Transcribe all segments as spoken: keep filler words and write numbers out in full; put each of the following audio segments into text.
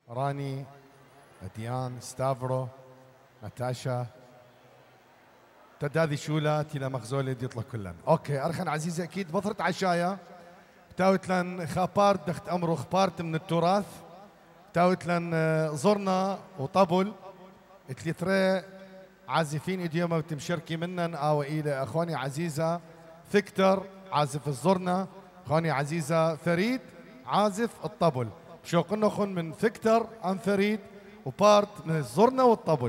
راني، ديان، ستافرو، ناتاشا، تداذي شولا تيلا مخزولة ديطلع كلن. اوكي ارخن عزيزي اكيد بطرت عشايا بتاوتلن خابارت دخت امرو خبارت من التراث بتاوتلن زرنا وطبل ثلاثة عازفين اديوما بتمشركي منن او الى اخواني عزيزه ثكتر عازف الزرنا، اخواني عزيزه فريد عازف الطبل. شو قلنا خن من ثكتر عن فريد وبارت من الزرنا والطبل.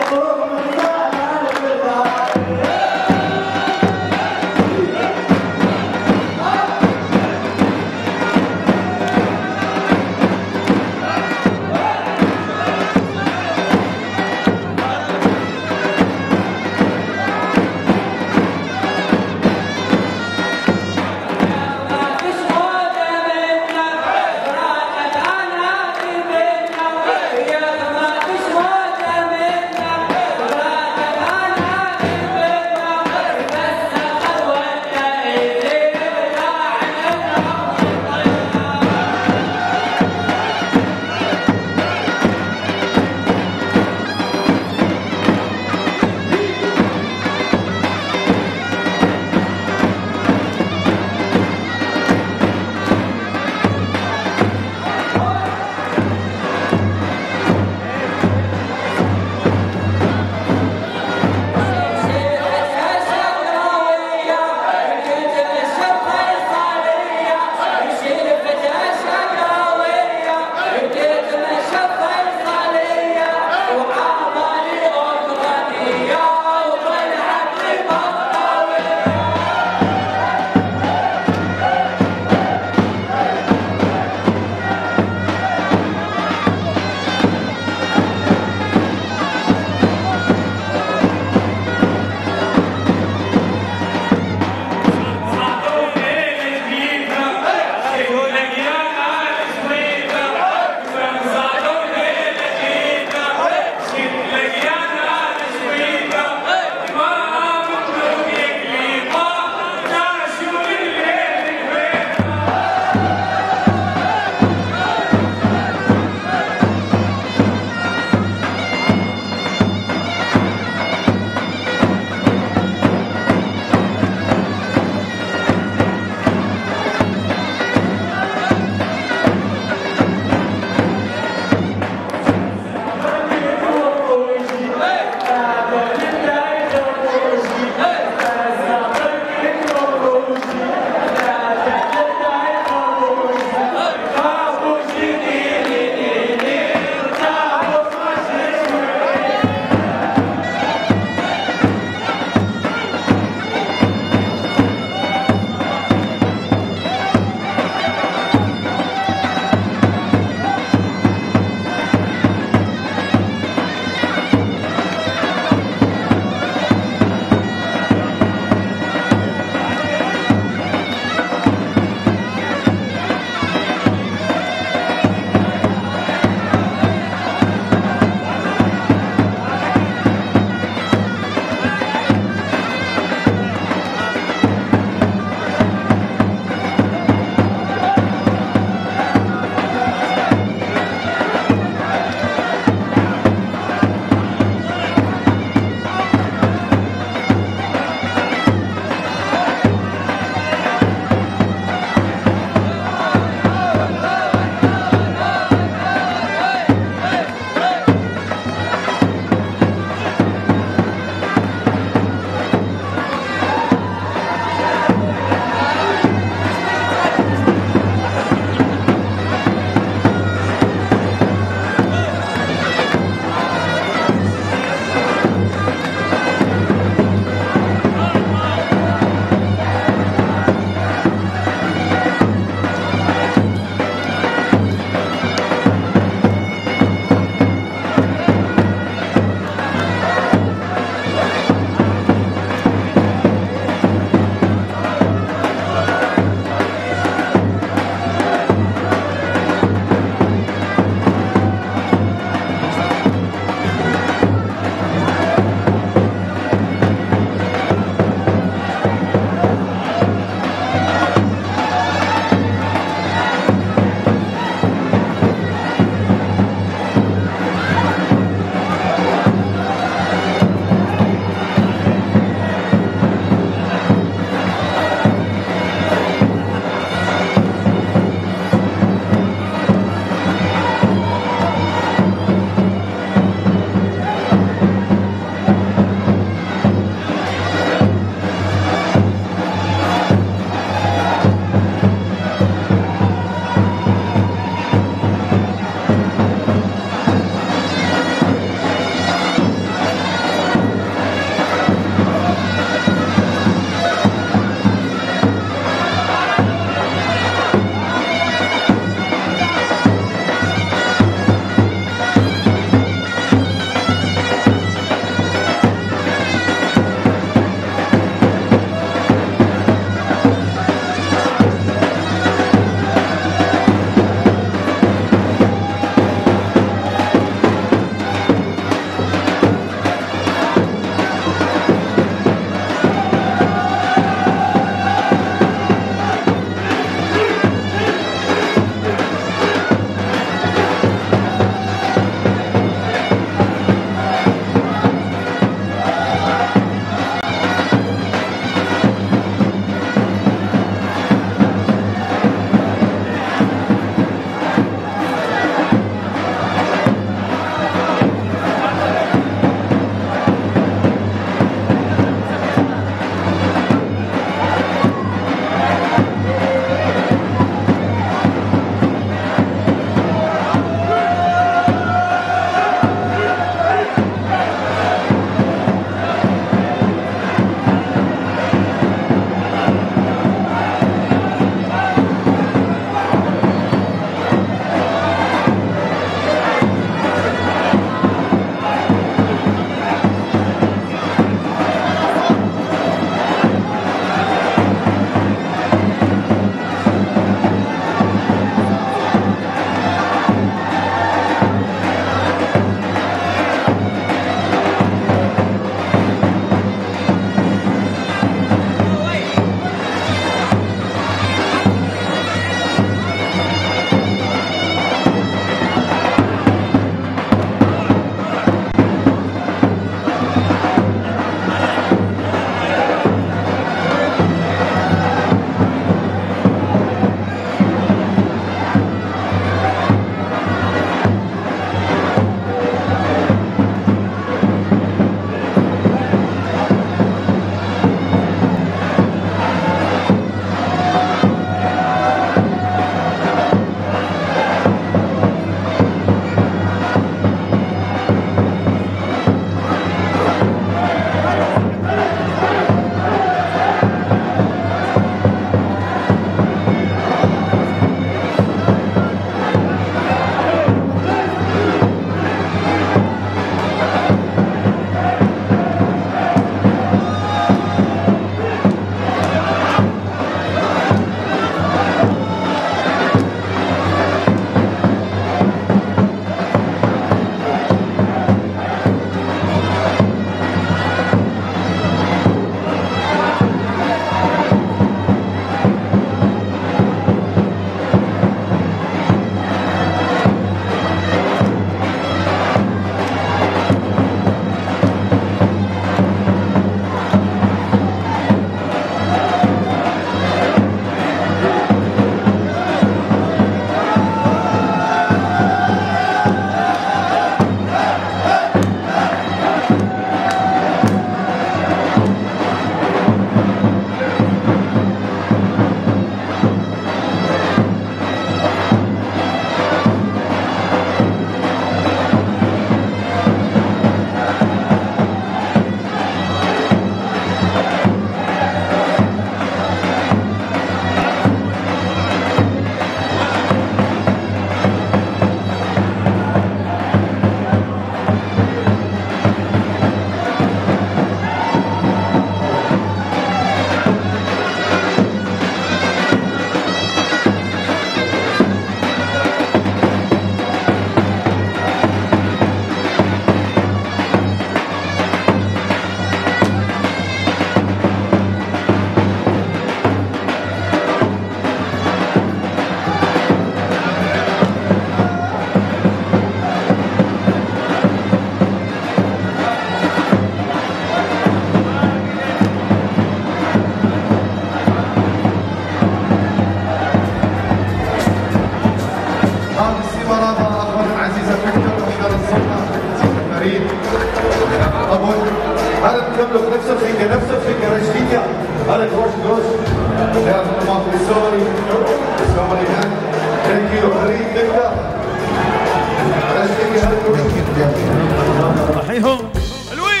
نملك نفس الخيكه نفس الخيكه رشديكا هذا كروش كروش يا ما في سوري سوري مان ثانك يو فريد تقدر رشديكا هذا كروش صحيهم حلوين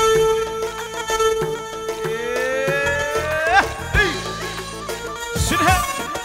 شنها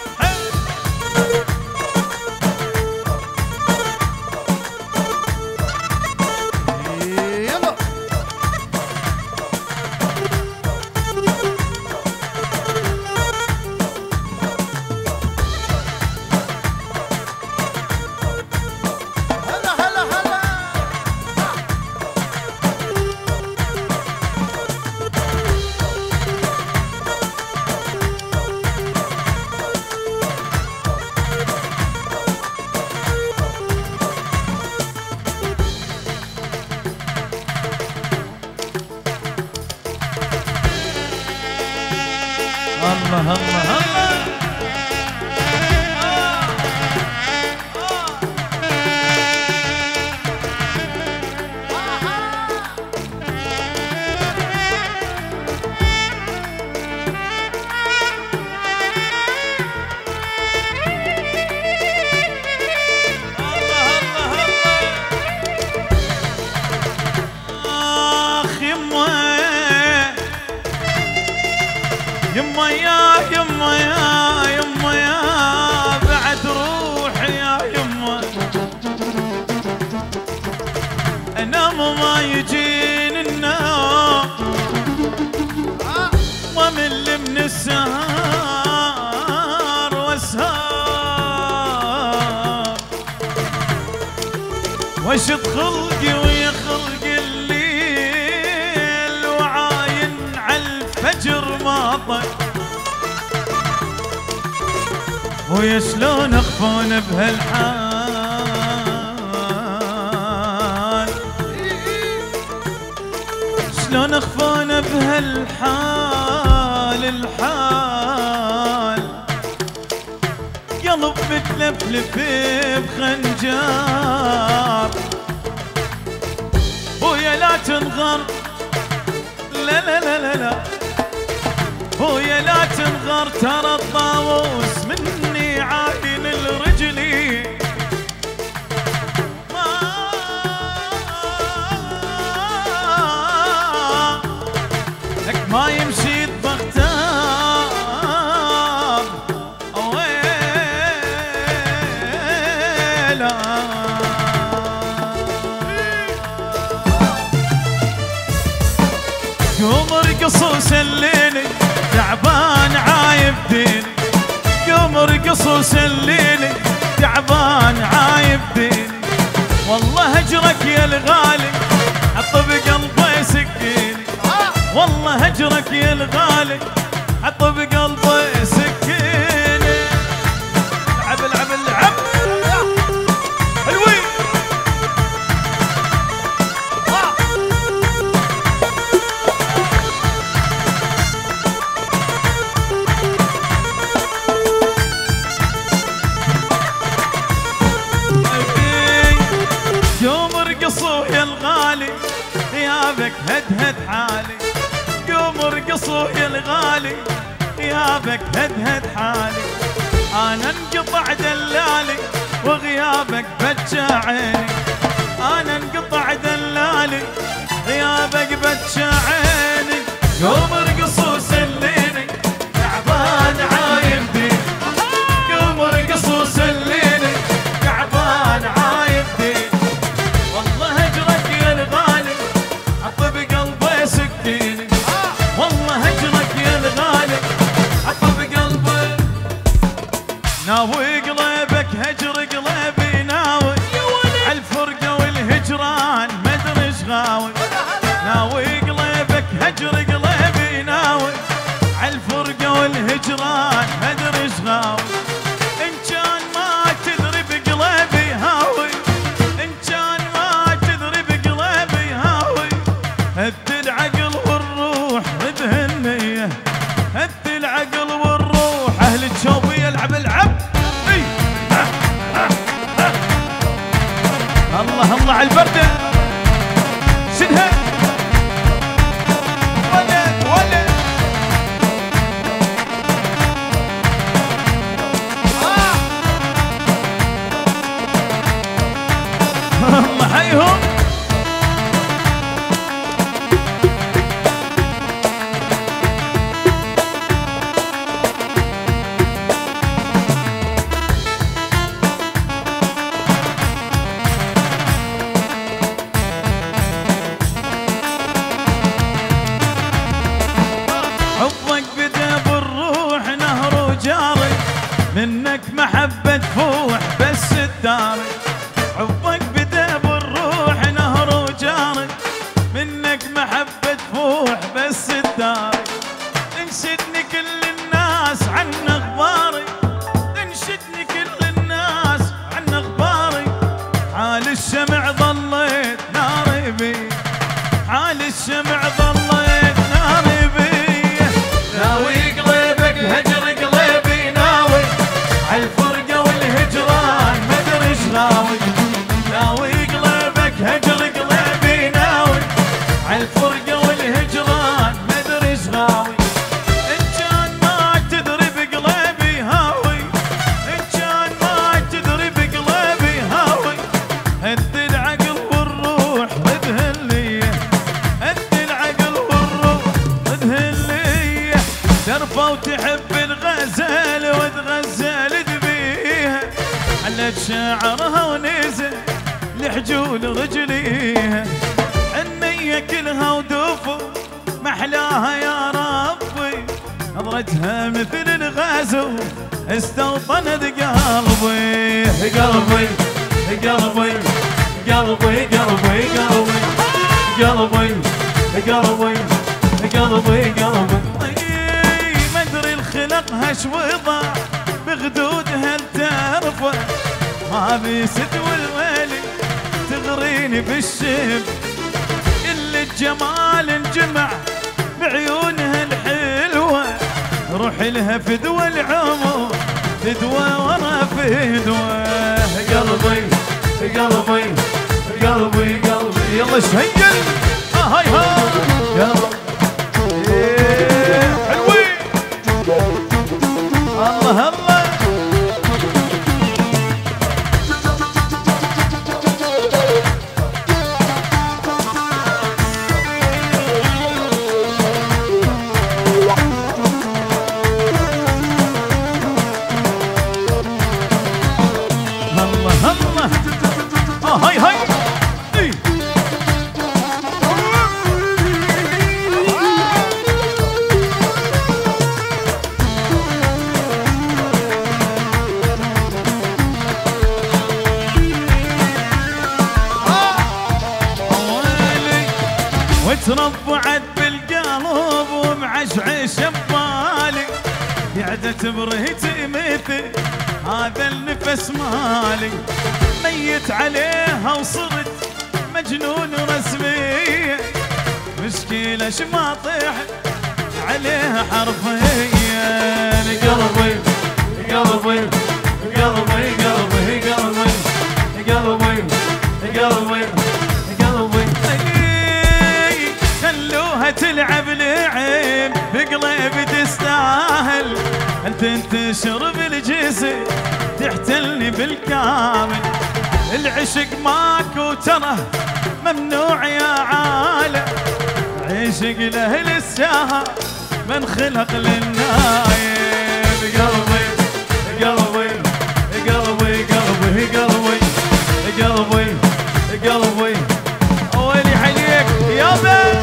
الله الله الله يما يا يما يا يما يا بعد روحي يا يما انام وما يجيني النوم وامل من السهر واسهر واشد خلقي ويا خلق الليل وعاين على الفجر ماطر ويا شلون اخفون بهالحال شلون اخفون بهالحال الحال قلب متلفلف بخنجار ويا لا تنغر لا لا لا لا لا ويا لا تنغر ترى الطاووس مني عاين الرجلي ما لك ما يمشي الضغطان ويلا قوم ارقص وسليني تعبان عايب ديني قوم ارقص وسليني تعبان عايب ديني والله هجرك يا الغالي حط بقلبي سكيني والله هجرك يا الغالي حط بقلبي سكيني العب العب العب حلوين ارقصوا يا الغالي غيابك هدهد حالي قوم ارقصوا يا الغالي غيابك هدهد حالي انا انقطع دلالي وغيابك بجى عيني انا انقطع دلالي غيابك بجى عيني قوم ارقصوا سليني تعبان عايب ديني قوم ارقصوا سليني تعبان عايب ديني والله هجرك يا الغالي حط بقلبي سكيني والله هجرك يا الغالي حط بقلبي ناوي قلبك هجر قلبي ناوي على هايهم منك محبة تفوح بس الدار. حبك بدا بالروح نهر وجاري، منك محبة تفوح بس الدار. تنشدني كل الناس عن اخباري، تنشدني كل الناس عن اخباري. حال الشمع ظليت ناري بي، حال الشمع ظليت ناري بي. ناوي قلبك هجر قلبي، ناوي عالفرقة والهجران مدري ايش غاوي. ناوي قلبك هجر قلبي، ناوي عالفرقة والهجران مدري ايش غاوي. ان كان ما تدري بقلبي هاوي، ان كان ما تدري بقلبي هاوي. هد العقل والروح وذهليه، هد العقل والروح وذهليه. ترفى وتحب الغزال وتغزل تبيها، علت شعرها ونزل لحجول رجليها. النية كلها ودفو محلاها يا ربي، نظرتها مثل الغزو استوطنت قلبي. قلبي قلبي قلبي قلبي قلبي قلبي قلبي قلبي. ما ادري الخلقها شوضع بخدودها الترفة، ما بيسد والويلي تغريني بالشب. كل الجمال انجمع بعيونها الحلوة، روح لها فدوى العمر فدوى ورا فدوى. قلبي قلبي قلبي قلبي يلا شهيل هاي هاي قلبي حلوين الله الله. الله الله اه هاي هاي اي وتربعت بالقلب ومعشعش ببالي، قعدت برهتي مثل هذا النفس مالي. ميت عليها وصرت مجنون رسمية، مشكلة شما طيحت عليها حرفيا. قلبي قلبي قلبي قلبي قلبي قلبي قلبي قلبي. خلوها تلعب لعب بقلبي تستاهل، انت تنتشر بالجسم تحتلني بالكامل. العشق ماكو ترى ممنوع يا عالم، عشق لاهل الساعة من خلق للنايم. قلبي قلبي قلبي قلبي قلبي قلبي قلبي ويلي عليك يابا.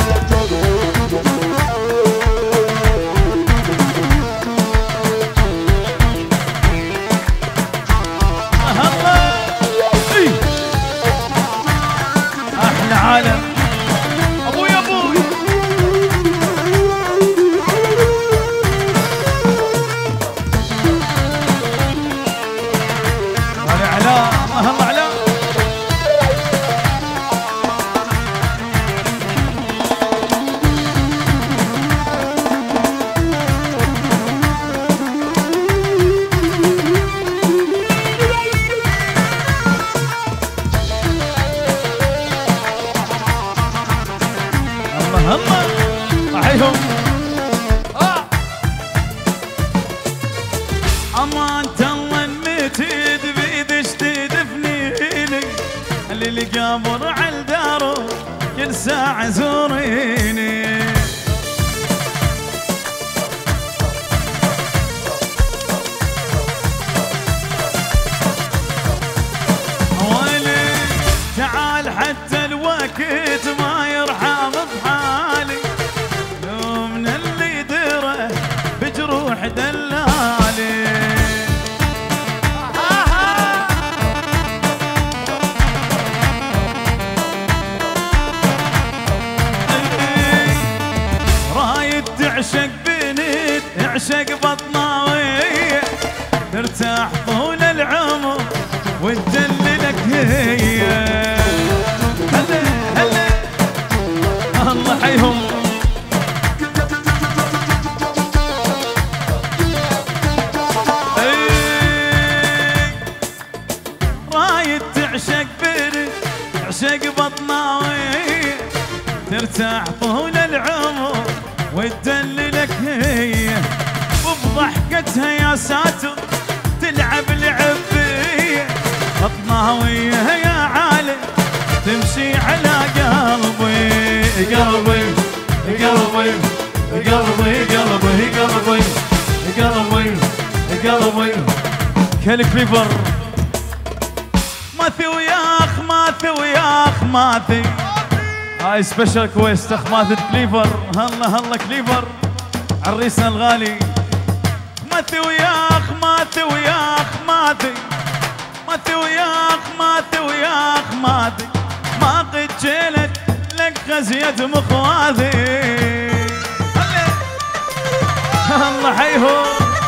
احلى عالم ابوي ابوي هلا علاء الله علاء القبر على داره كل ساعة زوريني. ويلي تعال حتى الوقت ما يرحم بحالي، لو من اللي دره بجروح دلالي. رايد تعشق بنت اعشق بطناوية، ترتاح طول العمر وتدللك هي. هلا هلا الله حيهم. رايد تعشق بنت اعشق بطناوية، ترتاح طول العمر وتدللك هي. وبضحكتها يا ساتر تلعب لعبية، بطناوية يا عالم تمشي على قلبي. قلبي قلبي قلبي قلبي قلبي قلبي قلبي كل كليفر. ماثي وياخ ماثي وياخ ماثي، هاي سبيشال كويست اخ ماثي كليفر. هلا هلا كليفر عريسنا الغالي. ماثي وياخ ماثي وياخ ماثي، ماثي وياخ ماثي وياخ ماثي، ما قد جيلت لك خزية مخواذي. الله حيهم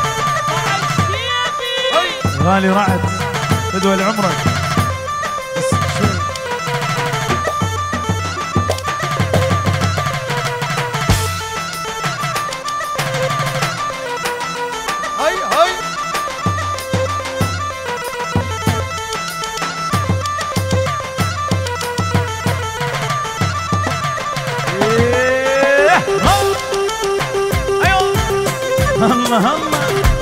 غالي رعد بدوى لعمرك. الله الله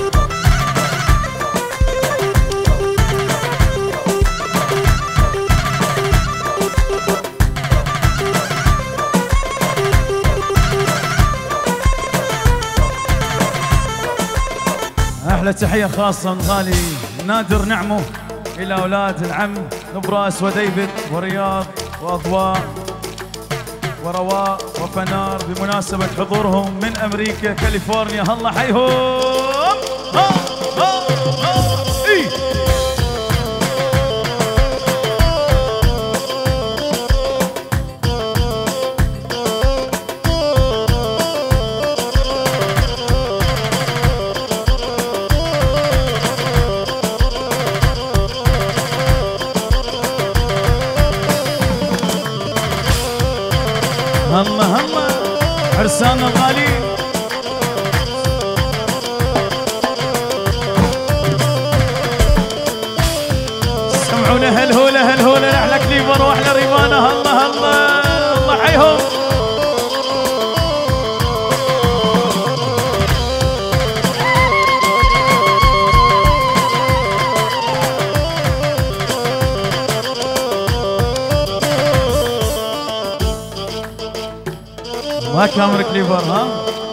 احلى تحيه خاصه من غالي نادر نعمه الى اولاد العم نبراس وديفيد ورياض واضواء ورواء وفنار بمناسبة حضورهم من أمريكا كاليفورنيا. الله حيهم. ها ها ها إيه. الله الله عرسان الغالي. سمعونا هالهولة هالهولة لأحلى كليفر وأحلى ريبانة. الله الله الله حيهم. ما كامر كليفر ها.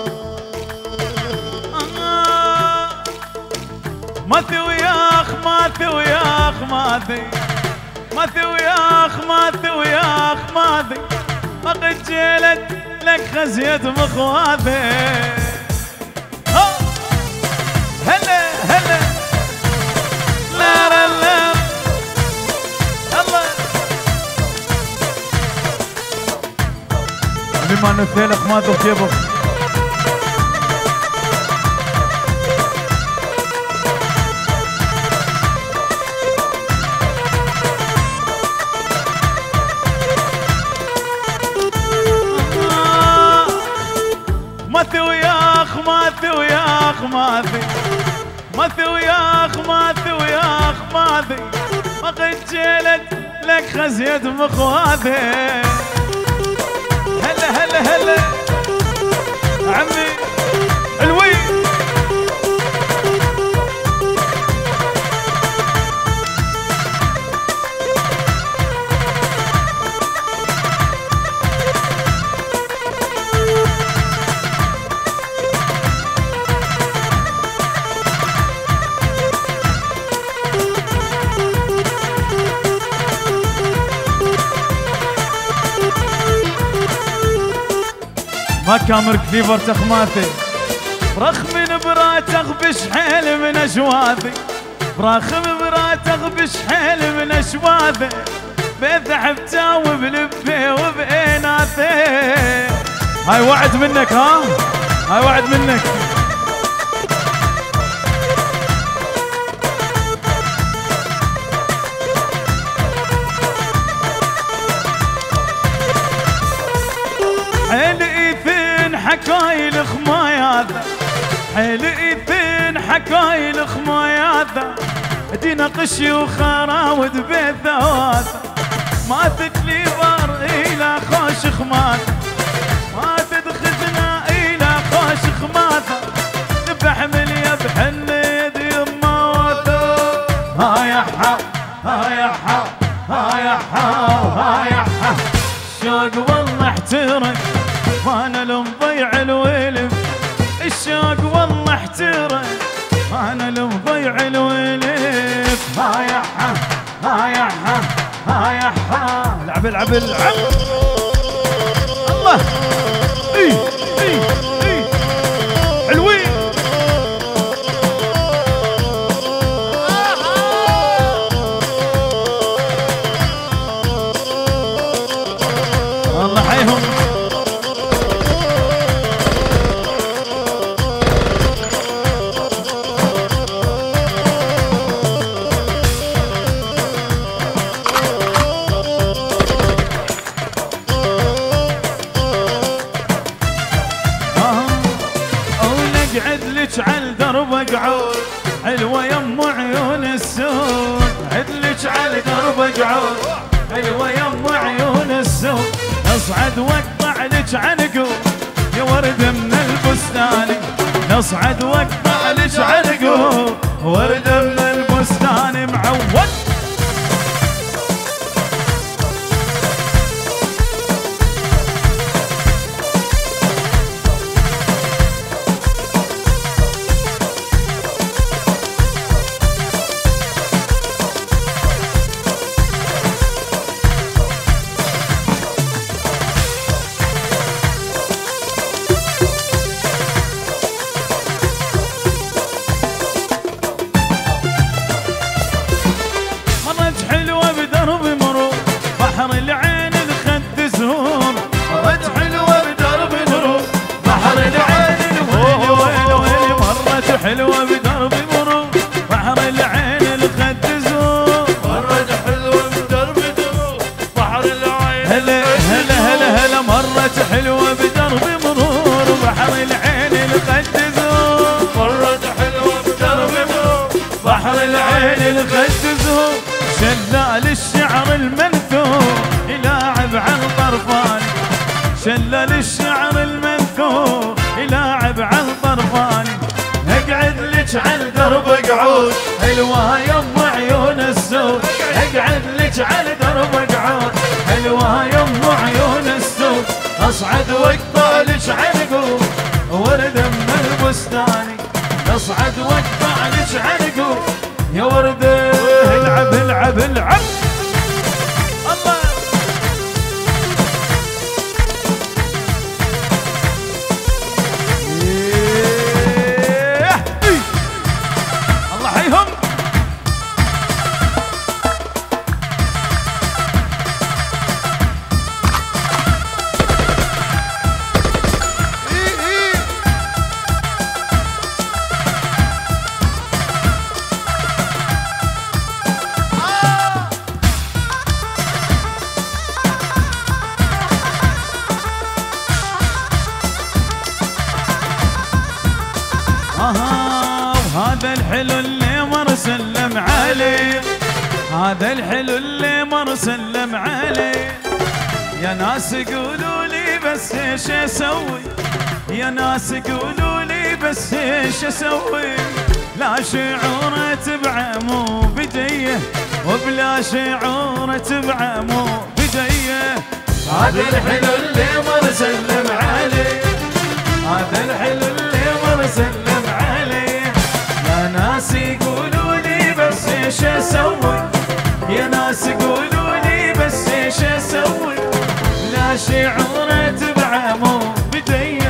ماثي وياخ ماثي وياخ ماثي، ماثي وياخ ماثي وياخ ماثي، ما قد جيلت لك خزية مخواذي. هلا هلا لا لا لا الله. بما انه الثلث ما ذوق يبخ. ماثي وياخ ماثي وياخ ماثي، ماثي وياخ ماثي وياخ ماثي، ما قد جيلت لك خزية مخواذي. هلا هلا هلا عمي الوي. ما كامر كليفر تخماثي برخ من برات اغبش حيل من اشواذي برخ من برات اغبش حيل من اشواذي بذحب تاوب لبي وبإناثي. هاي وعد منك ها هاي وعد منك. حيل ايثين حكايل خماياذا حيل ايثين حكايل خماياذا دينا قشي وخراود بثواثا ما تكليفر الى خوش خماثا ما تدخذنا الى خوش خماثا بحمل يا بحنيد يما واثا. ها يا حا ها يا حا ها يا حا ها يا حا الشوق والله احترق وانا لمضيع الولف الشوق والله احترق انا لمضيع الولف. ها يا حا ها يا حا ها يا حا العب العب العب الله اي اي اي حلوين. الله حيهم على درب اقعد حلوه يم عيون السود عدلك على درب اقعد حلوه يم عيون السود نصعد واقطع لك عنقو يا ورد من البستان نصعد واقطع لك عنقو ورد من البستان معود. حلوة بدرب مرور بحر العين الخد زور مرت حلوة بدرب مرور بحر العين هلا هلا هلا هلا مرت حلوة بدرب مرور بحر العين الخد زور مرت حلوة بدرب مرور بحر العين الخد زور شلال الشعر المنثور يلاعب على الطرفان شلال الشعر المنثور يلاعب على الطرفان اقعد لك على الدرب اقعد حلوه يم عيون السود اقعد لك على الدرب اقعد حلوه يم عيون السود اصعد واقطع لك عنقو ورد من البستان اصعد واقطع لك عنقو يا ورد. العب العب العب الله هذا الحلو اللي مر سلم عليه هذا الحلو اللي مر سلم عليه يا ناس قولوا لي بس ايش اسوي يا ناس قولوا لي بس ايش اسوي لا شعور تبعه مو بديه وبلا شعور تبعه مو بديه. هذا الحلو اللي مر سلم عليه هذا الحلو اللي مر سلم عليه يا ناس يقولوا لي بس ايش اسوي يا ناس يقولوا لي بس ايش اسوي لا شعور تبعه مو بديه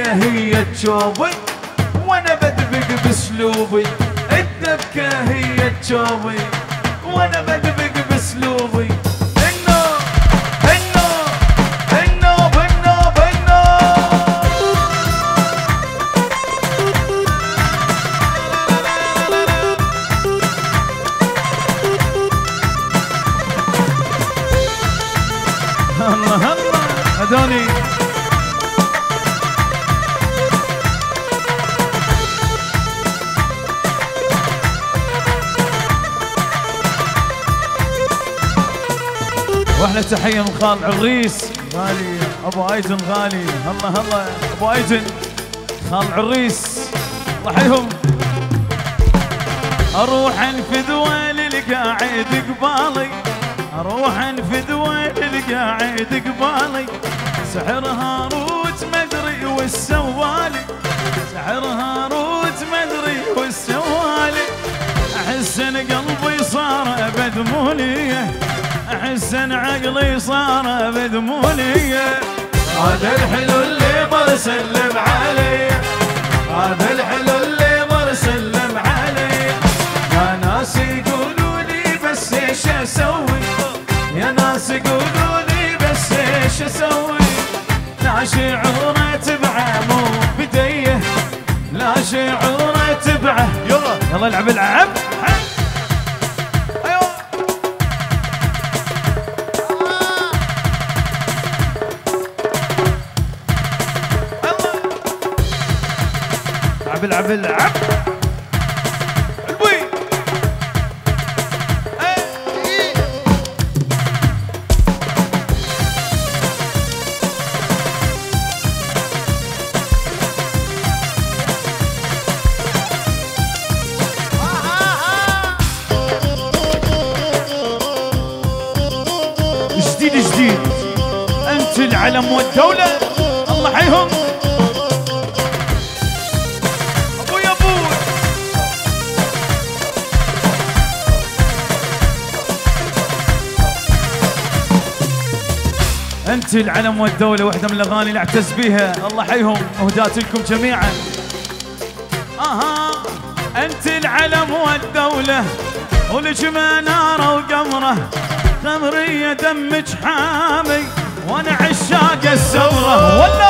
الدبكة هي تشوبي وانا بدبق باسلوبي، الدبكة هي تشوبي وانا بدبق باسلوبي. النوب النوب النوب النوب النوب. الله الله هذولي واحلى تحيه من خال عريس غالي ابو ايتن غالي. الله الله ابو ايتن خال عريس الله يحييهم. اروح انفذ وين القاعد قبالي، اروح انفذ وين القاعد قبالي، سحر هاروت مدري والسوالي، سحر هاروت مدري والسوالي. احس ان قلبي صار بدمونيه، احس ان عقلي صار بدمونيه. هذا الحلو اللي برسلم عليه، هذا الحلو اللي برسلم عليه. يا ناس يقولوا لي بس ايش اسوي، يا ناس يقولوا لي بس ايش اسوي. لا شعور تبعه مو بديه، لا شعور تبعه. يلا يلا العب العب. ايوه العب العب العب. جديد انت العلم والدولة الله يحييهم. ابوي ابوي انت العلم والدولة، واحدة من الاغاني اللي اعتز بيها الله يحييهم، اهدات لكم جميعا. اها انت العلم والدولة ولك منارة وقمرة، قمرية دمك حامي وانا عشاق السمرة. ولا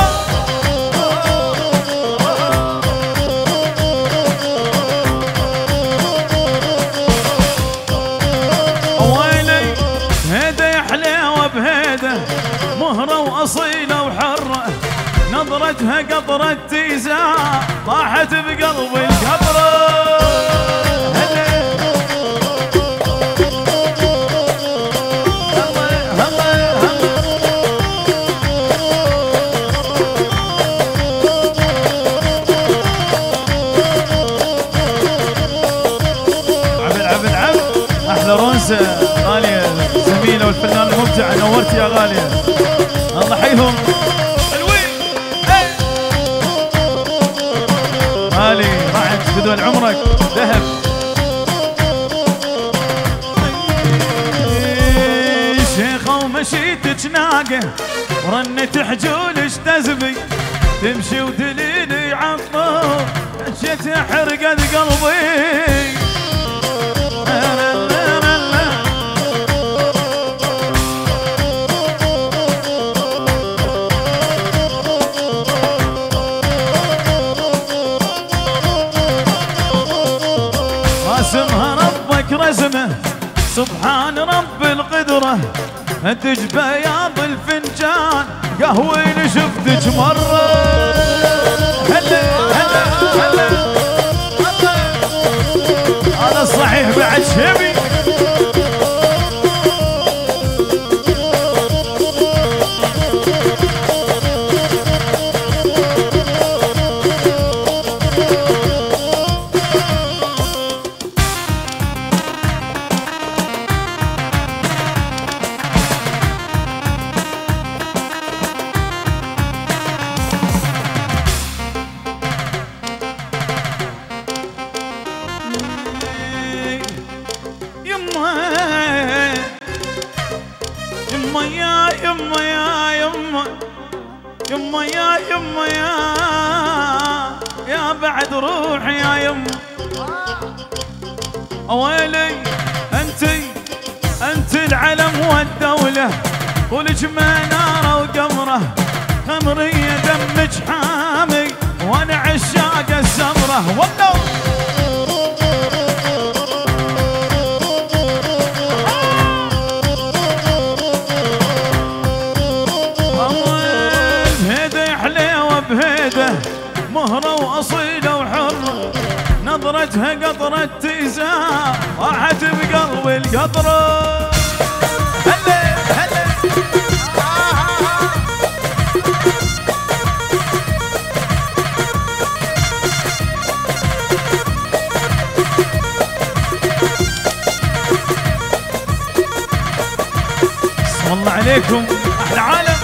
ويلي هيدا يا حليوة بهيدا، مهرة واصيلة وحرة، نظرتها قطرة تيزا طاحت بقلبي الكبرة. رونسة غالية زميلة والفنانة المبدعة، نورتي يا غالية الله يحييهم. حلوين غالي راحت بدون عمرك ذهب. شيخة ومشيتك ناقة ورنت حجولش تزبي، تمشي ودليلي عطر مشيت حرقت قلبي. رسمها ربك رسمه سبحان رب القدرة، انتج بياض الفنجان قهوة شفتك مرة. هلا هلا هلا هذا الصحيح بعد شبي. يما يا يما يا يا بعد روحي يا يما ويلي انتي انت العلم والدولة ولج منارة وقمرة خمرية دمج حامي وانا عشاق الزمرة والله بهيده حليوة بهيده مهرة وأصيلة وحرة نظرتها قطرة تيزان راحت بقلبي القطرة هلا هلا بسم الله عليكم أحلى عالم.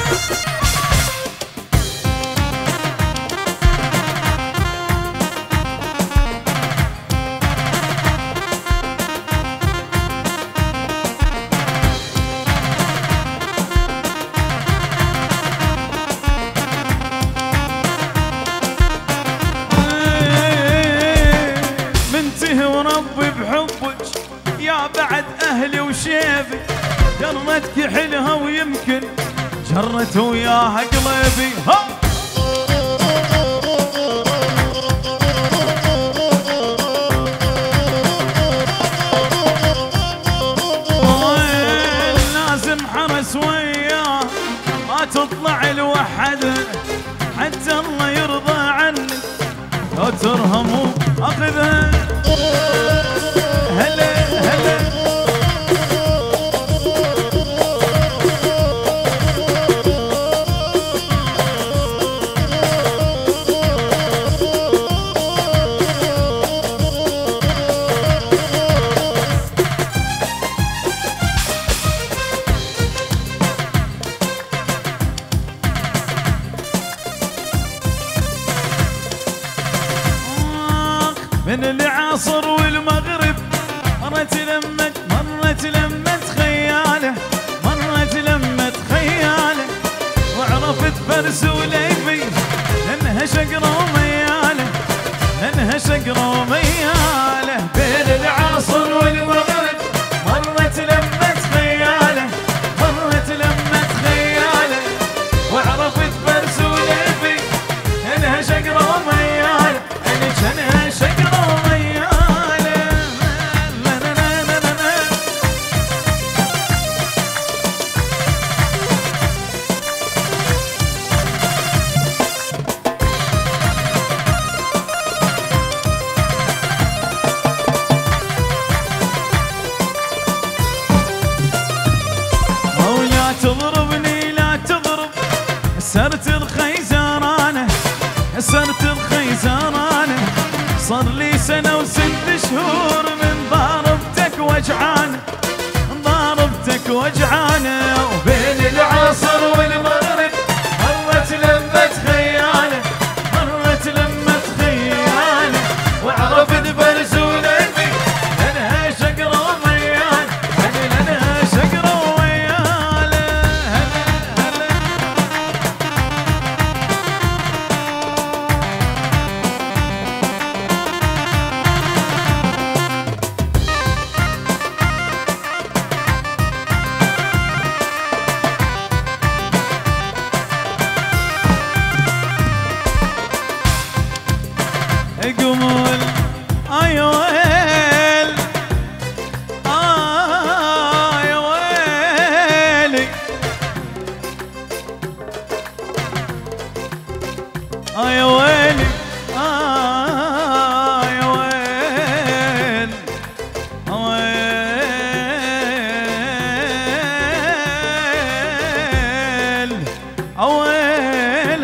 وربي بحبك يا بعد أهلي وشيبي جرتك حلها ويمكن جرت وياها قلبي ها لازم حرس وياه ما تطلع الوحدة حتى الله يرضى عنك لو ترهموا أخذها هلا هلا من العصر والمغرب مرت لمت مرت لمت خياله مرت لمت خياله وعرفت فرس وليفي انها شقره ومياله انها شقره ومياله بين العصر والمغرب مرت لمت خياله مرت لمت خياله وعرفت فرس وليفي انها شقره ومياله انها شقره تضربني لا تضرب سرت الخيزرانة سرت الخيزرانة صار لي سنة وست شهور من ضاربتك وجعانة ضاربتك وجعانة وبين العصر والمغرب مرت لمت خيانة مرت لمت خيانة وعرفت فرس وليفي لأنها شقرة وميانة لأنها شقرة قمول اي ويل آه يا ويلي آه يا ويلي آه يا ويل ويل ويل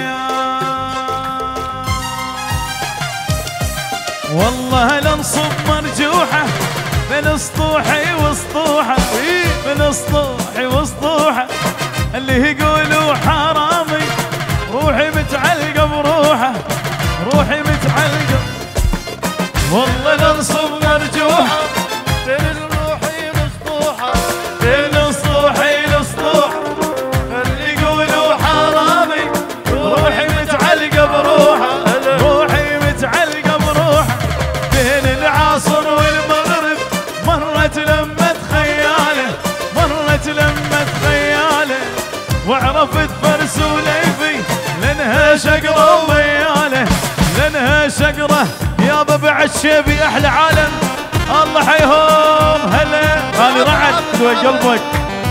والله لنصب مرجوحة بين سطوحي وسطوحة بين سطوحي وسطوحة اللي يقولوا حرامي روحي متعلقة بروحه روحي متعلقة والله لنصب مرجوحة بين روحي وسطوحة بين سطوحي وسطوحة اللي يقولوا حرامي الشيبي احلى عالم الله حيهم هلا غالي رعد دوي قلبك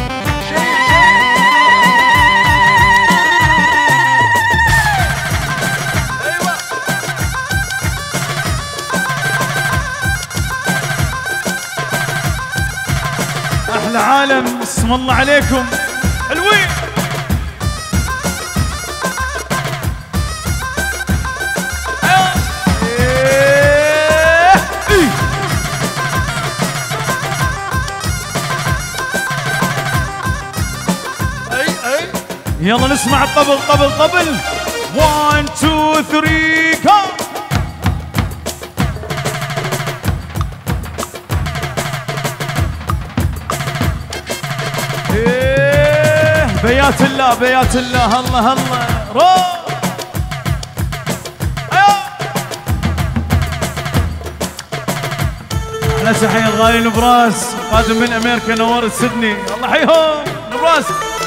احلى عالم اسم الله عليكم حلوين يلا نسمع الطبل طبل طبل واحد اثنين ثلاثة كم ايه بيات الله بيات الله الله الله روح احلى تحية الغالي نبراس قادم من امريكا نورت سيدني الله حيهم نبراس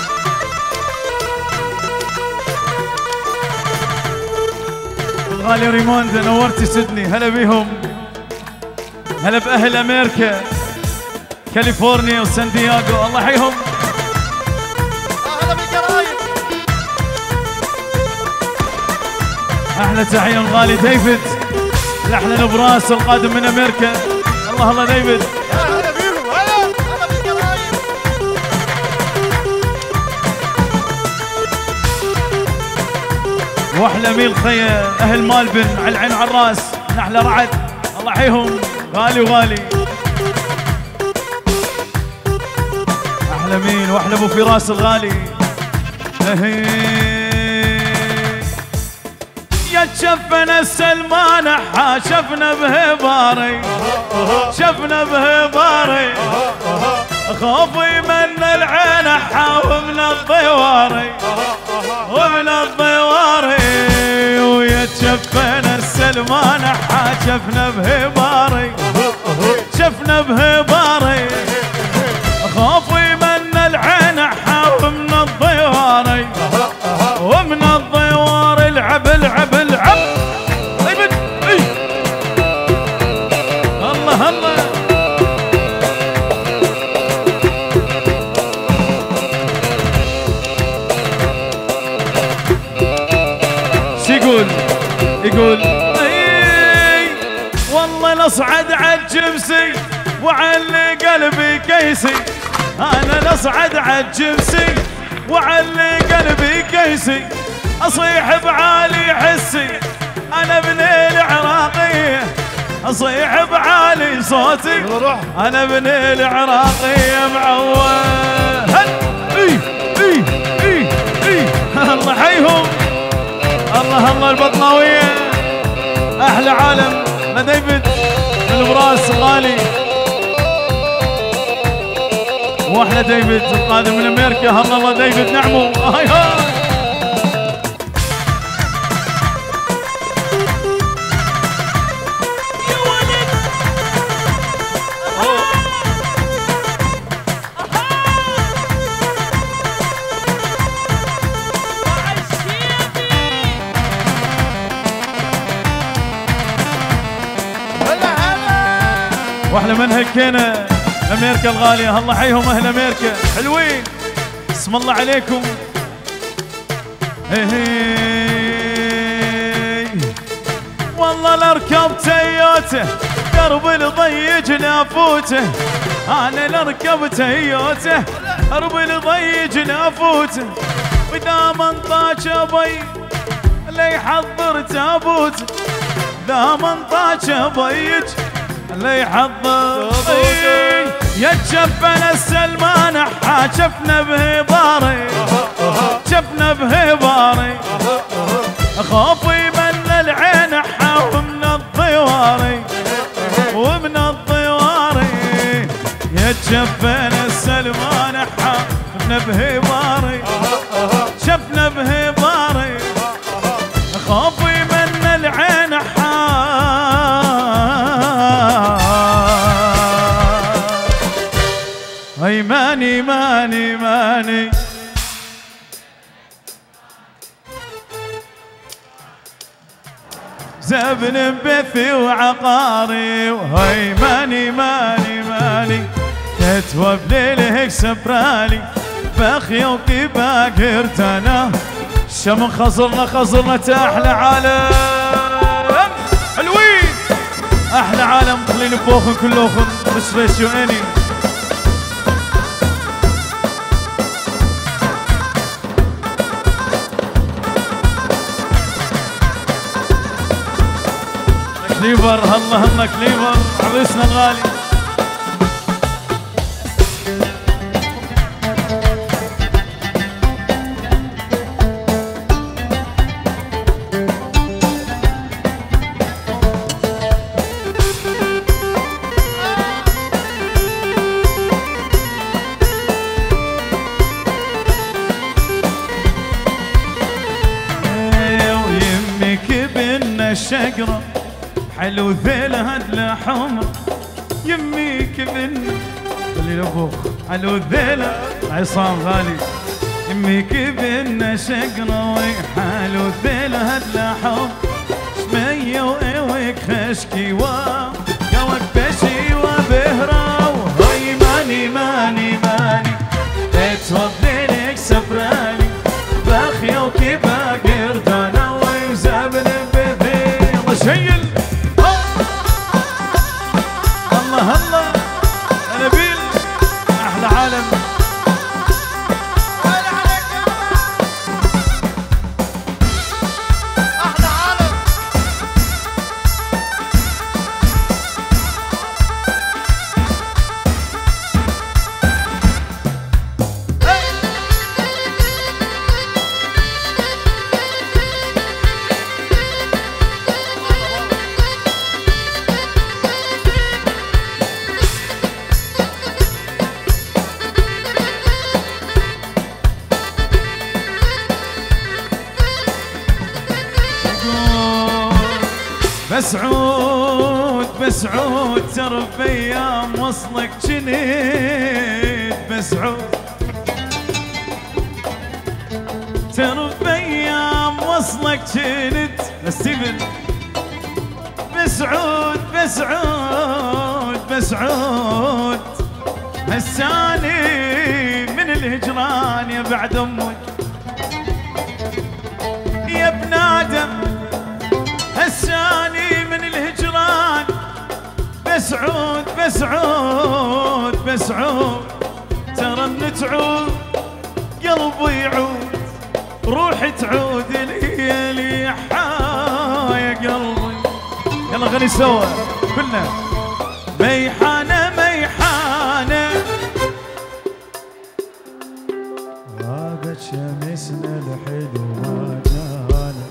الغالي ريموندا نورتي سيدني هلا بيهم هلا باهل امريكا كاليفورنيا وسان دياغو الله يحييهم هلا بالقرايب احلى تحيه الغالي ديفيد الاحلى نبراس القادم من امريكا الله الله ديفيد هلا بيهم هلا هلا بالقرايب واحلى ميل خيا اهل مالبن على العين وعلى الراس احلى رعد الله يحييهم غالي وغالي احلى مين واحلى ابو فراس الغالي يا تشفنا السلمان حا شفنا بهباري شفنا بهباري خوفي من العين حا ومن الضواري ومن الضواري ويا تشفنا السلمان حا شفنا بهباري شفنا بهباري خوفي من العين حا ومن الضواري ومن الضوار العب العب العب طيب اي الله الله شو يقول يقول اي والله نصعد عالجمسي وعلي قلبي كيسي انا نصعد عالجمسي وعلي قلبي كيسي اصيح بعالي حسي انا ابن العراقية اصيح بعالي صوتي انا ابن العراقية معود هل اي اي اي اي الله حيهم الله الله البطناوية احلى عالم لديفيد البراس غالي واحلى ديفيد القادم من امريكا الله الله ديفيد نعمو هاي هاي واحلى من هكينا امريكا الغاليه الله حيهم اهل امريكا حلوين اسم الله عليكم هي هي والله لاركب تيوته درب الضيج لافوته انا لاركب تيوته درب الضيج لافوته واذا من طاش ابي اللي يحضر تابوته اذا من طاش ابيج اللي يحضر يا تشفنا السلمان حا شفنا بهباري شفنا بهباري خوفي من العين حا ومن الضواري ومن الضواري يا تشفنا السلمان حا شفنا بهباري شفنا بهباري خوفي من العين حا اي ماني ماني ماني زين وزبن بثي وعقاري وهي ماني ماني ماني كتوب ليلك سبرالي بخيوكي باقرت انا الشمن خزرنا خزرنا احلى عالم حلوين احلى عالم خليني بوخن كلوخن مش ريشيو اني كليفر هلا هلا كليفر عريسنا الغالي ويمك بنا الشقره حلو ذيلها دلا حمر يميك بن خلي لابوخ حلو ذيلها عصام غالي يميك بن شقره وي حلو ذيلها دلا حمر شميه وايوك خشكي وا قوك بشي وبهرا وهي ماني ماني ماني تتوضي لك سفرالي بخيوكي باقر دانا ويزابن بذي الله شيل هلا نبيل احلى عالم وين عليك احلى عالم بسعود بسعود ترى بايام وصلك جنيت بسعود ترى بايام وصلك جنيت لستيفن بسعود بسعود بسعود هساني من الهجران يا بعد امك يا ابن ادم هساني من الهجران بسعود بسعود بسعود ترى ان تعود قلبي يعود روحي تعود لي لي يا قلبي يلا غني سوا كلنا ميحانه ميحانه غابت شمسنا الحلو ما جانا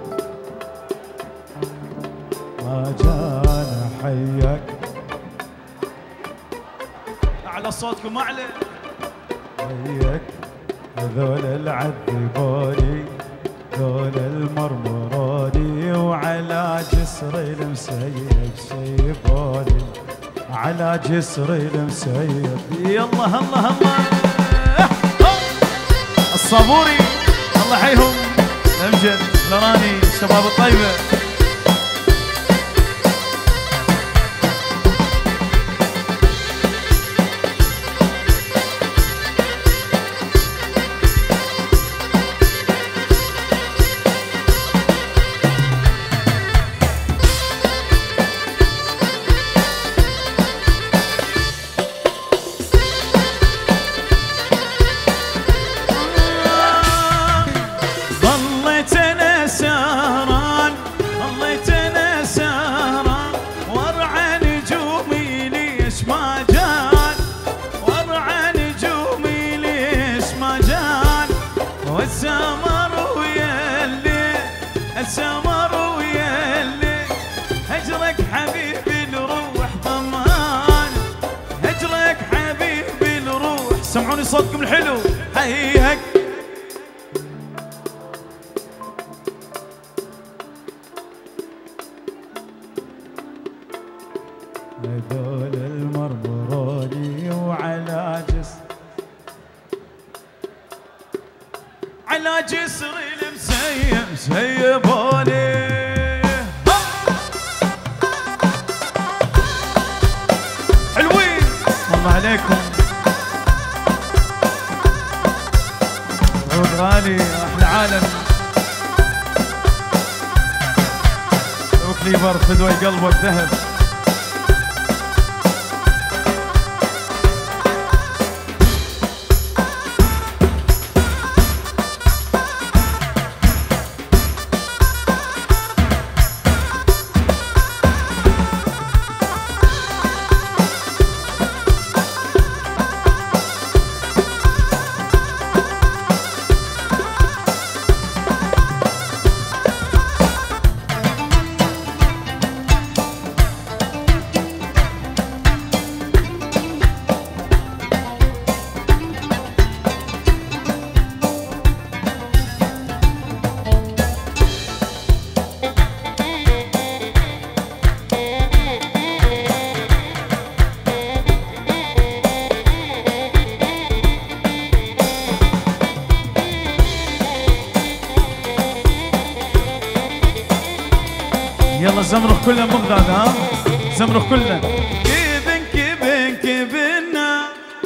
ما جانا حيك اعلى صوتكم اعلى حيك هذول العذبوني ذول المرمروني وعلى جسري المسيب سيبوني على جسري المسيب يلا هلا هلا الصابوري الله يحييهم امجد لراني الشباب الطيبه السمر ويلي هجرك حبيبي الروح ضمان هجرك حبيبي الروح سمعوني صوتكم الحلو حيك هذول المرمروني وعلى جسر على جسر المسيب سيبوني عليكم عود غالي احلى عالم ابو كليفر فدوى قلبه الذهب. يلا زمرخ كله مغداد ها زمرخ كله. كيبن كيبن كيبنا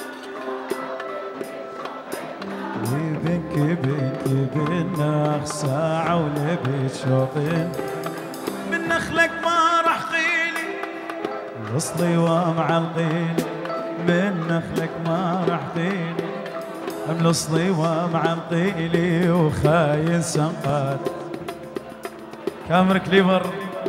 كيبن كيبن كيبنا ساعة ولبي شوقين من نخلك ما راح قيلي وصلي ومعلقين من نخلك ما راح قيلي ملصلي ومعلقيلي وخاين سنقات. كامر كليفر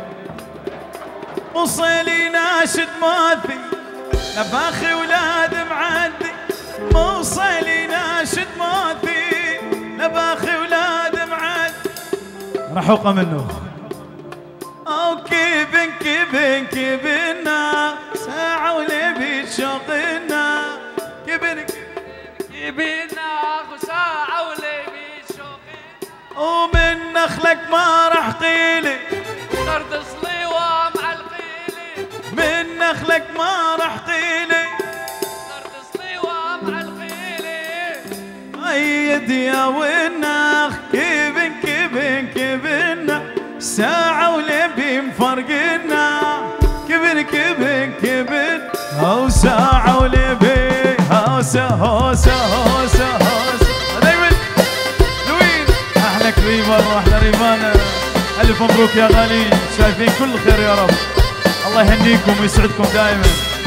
وصلي ناشد ماثي نباخي ولاد معدي موصلي ناشد ماثي نباخي ولاد معدي رحوقة منه. او كيبن كيبن كيبنا ساعة ولبي شوقنا كيبن كيبنا ساعة ولبي شوقنا ومن نخلك ما راح قيلي طرد صلي ومعلقيلي من نخلك ما راح قيلي طرد صلي ومعلقيلي أيد يا والنخ كيبن كيبن كيبنا ساعة ولبي مفرقنا كيبن كيبن كيبن هو ساعة ولبي هوسة هوسة هوسة هوسة دايما لوين أحلى كليفر وأحلى ريفانا. ألف مبروك يا غالين شايفين كل خير يا رب الله يهنيكم ويسعدكم دائما.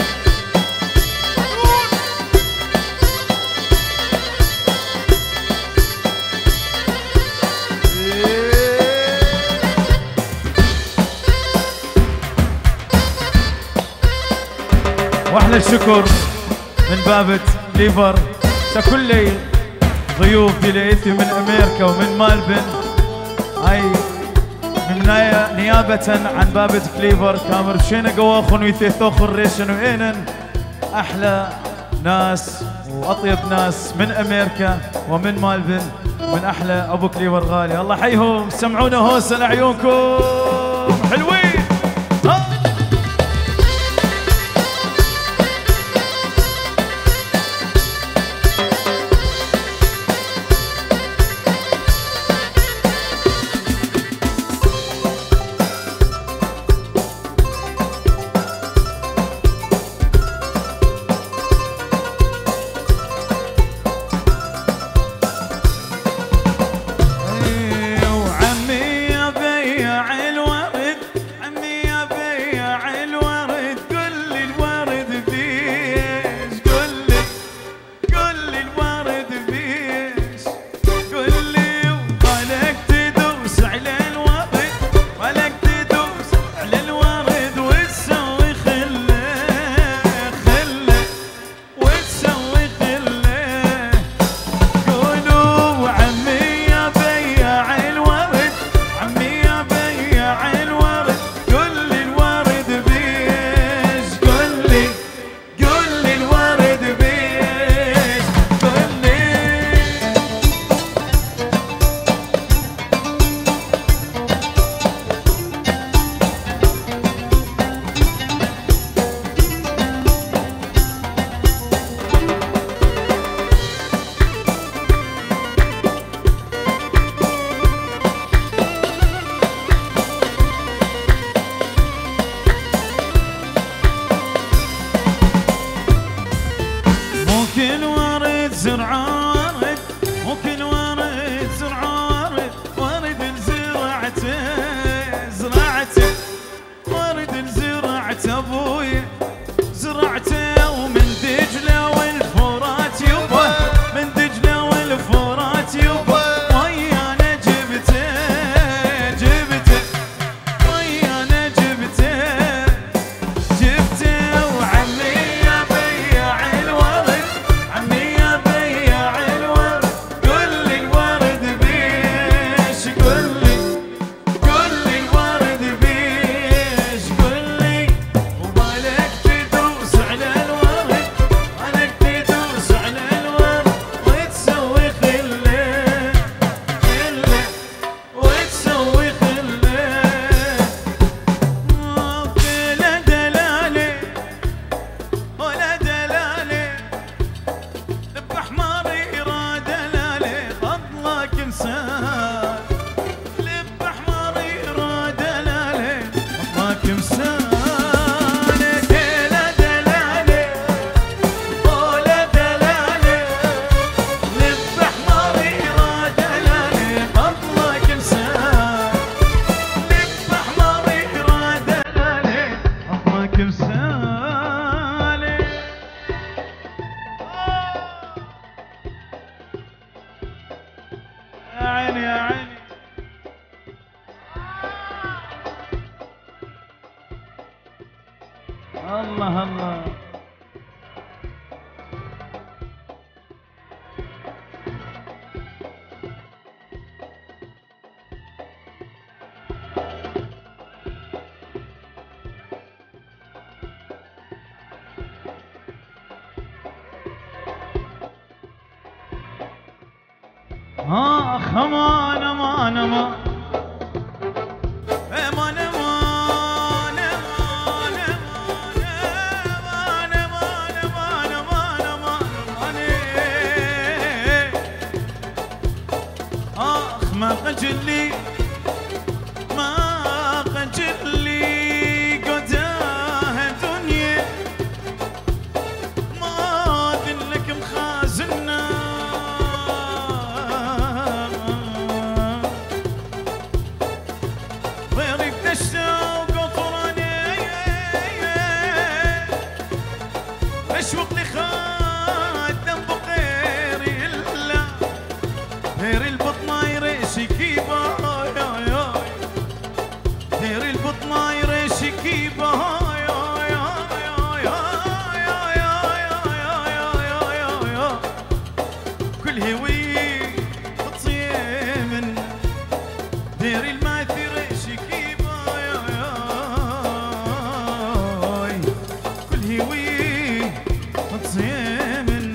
واحلى الشكر من بابت كليفر كل ضيوف ديليتي من امريكا ومن مالبن. هاي من نيابة عن بابت كليفر كامر شينا قواخن ويثيثوخن ريشن وإنن أحلى ناس وأطيب ناس من أمريكا ومن مالبن ومن أحلى أبو كليفر غالي. الله حيهم سمعونا هوسة لعيونكم حلوين. الزرع ورد وكل ورد زرع ورد ورد لزرعته زرعته ورد لزرعته ابوي زرعته ومن دجله والفرات يبا من دجله والفرات يبا ويانا جبته جبته ويانا جبته جبته وعمي يا بياع الورد عمي يا بياع الورد قل لي الورد بيش قل لي قل لي الورد بيش قل لي ومالك تدوس على الورد مالك تدوس على الورد وتسوي خله خله وتسوي خله ولا دلالي ولا دلالي لب احمر يرى دلالي فضلك مسال لب احمر يرى دلالي فضلك مسال لا دلالي ولا دلالي لب احمر يرى دلالي فضلك مسال لب احمر يرى دلالي فضلك مسال يا عيني يا عيني الله الله آخ أمان أمان أمان أمان أمان أمان أمان أمان أمان أمان أمان آخ ما خجلي ما خجلي قداه دنيا ما ذلك مخازنا غيرك تشتاق قطراني اشوق لي خادم بغيري الا غير البطنه يريشي كيبا غير البطنه يريشي كيبا كل هوي تصيمن دير الماثر شكيبا كل هوي تصيمن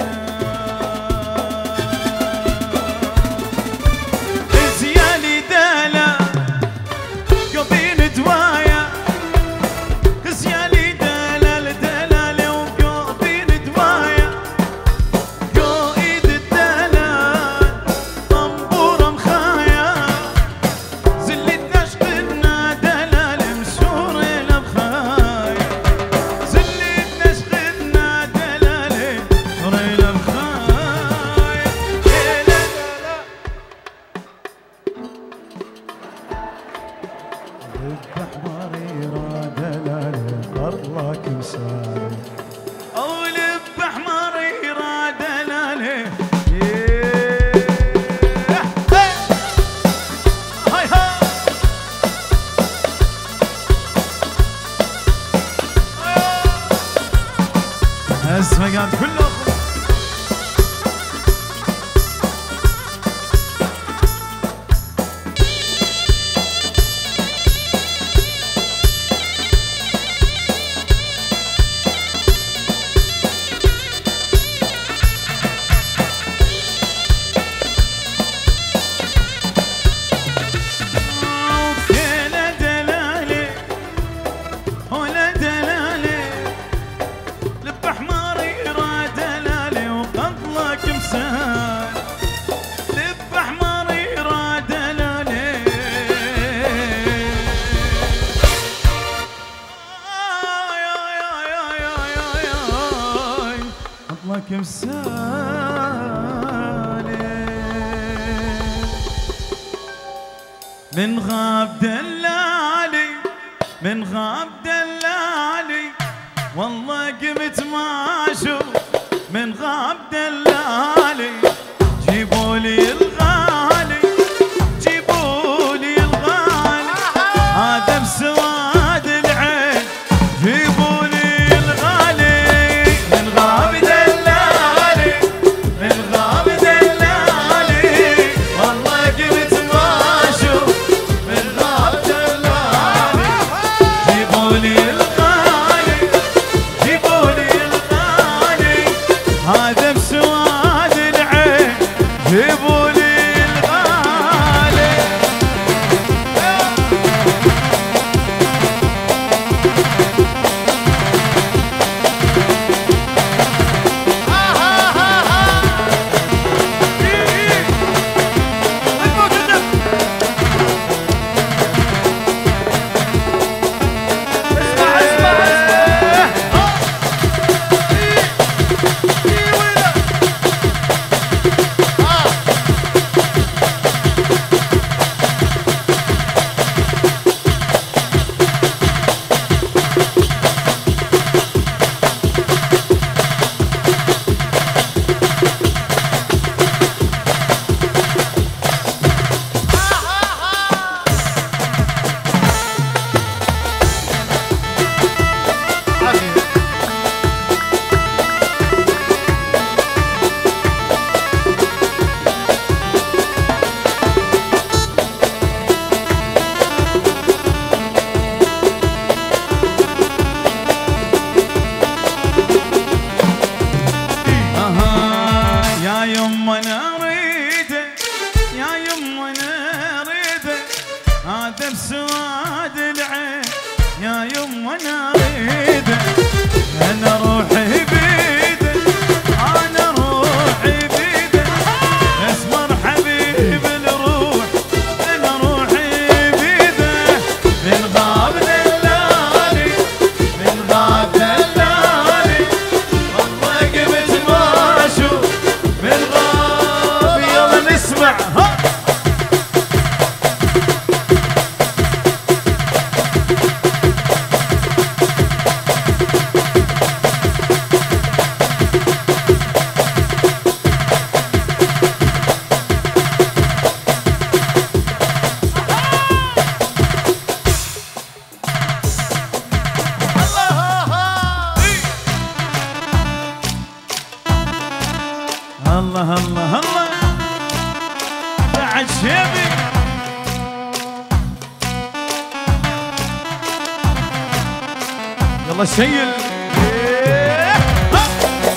زيالي دالا قبين دوايا زيالي دالا الدلالة وقبين دوايا قايد الدلال طنبورة مخايا زلت نشقنا دلال مسور الابخايا زلت نشقنا دلال مسور الابخايا لا لا البحمر يرى دلالي فضلك مسال او لب احمر يرى دلاله هاي هاي اسمع قاعد كله ولا دلالي ولا دلالي لب احمر يرى دلالي وفضلك مسال لب احمر يرى دلالي فضلك مسال من غاب دلالي من غاب دلالي والله قمت ما اشوف من غاب دلالي جيبوا لي الغالي جيبوا لي الغالي هذا بسواد العين جيبوا لي الغالي من غاب دلالي من غاب دلالي والله قمت ما اشوف من غاب دلالي جيبوا لي الغالي جيبوا لي الغالي هذا بسواد العين جيبوا لي الغالي اسمع اسمع اسمع اها يا يما انا اريده يا يما انا اريده هذا بسواد العين يا يما انا اريده انا روحي بيده انا روحي بيده اسمر حبيب الروح انا روحي بيده من غاب دلالي من غاب دلالي والله قمت ما اشوف من غاب يلا نسمع ها الله الله الله بعد شيبي يلا شيل إيه. ها.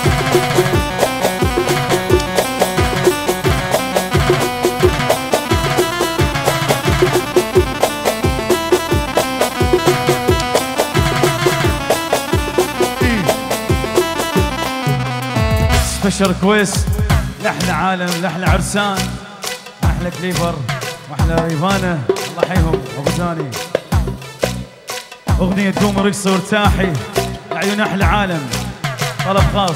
سبيشال كويس لحن عالم لحن عرسان احلى كليفر واحلى ريفانه الله يحييهم ابو ثاني اغنيه قومي رقصي وارتاحي لعيون احلى عالم طلب خاص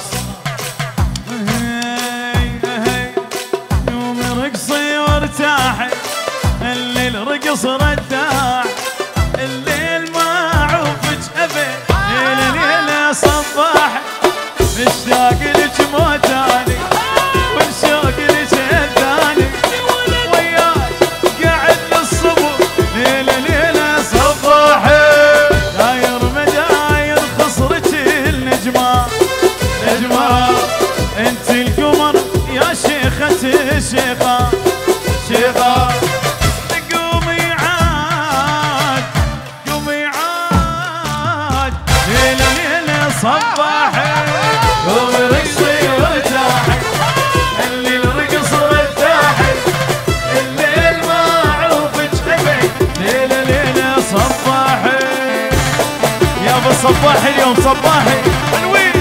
قومي رقصي وارتاحي الليل رقص رداع الليل ما عوفك ابد ليله ليله صباح مشتاق لك موتاني والشوق لك هداني وياك قاعد للصبح ليله ليله صباحي داير مداير خصرك النجمه نجمه انت القمر يا شيخه الشيخه شيخه قومي عاد قومي عاد ليله ليله صباحي قومي رقصي وارتاحي الليل رقص وارتاحي الليل ما عوفك ابد ليله ليله صباحي يابا صباحي اليوم صباحي حلوين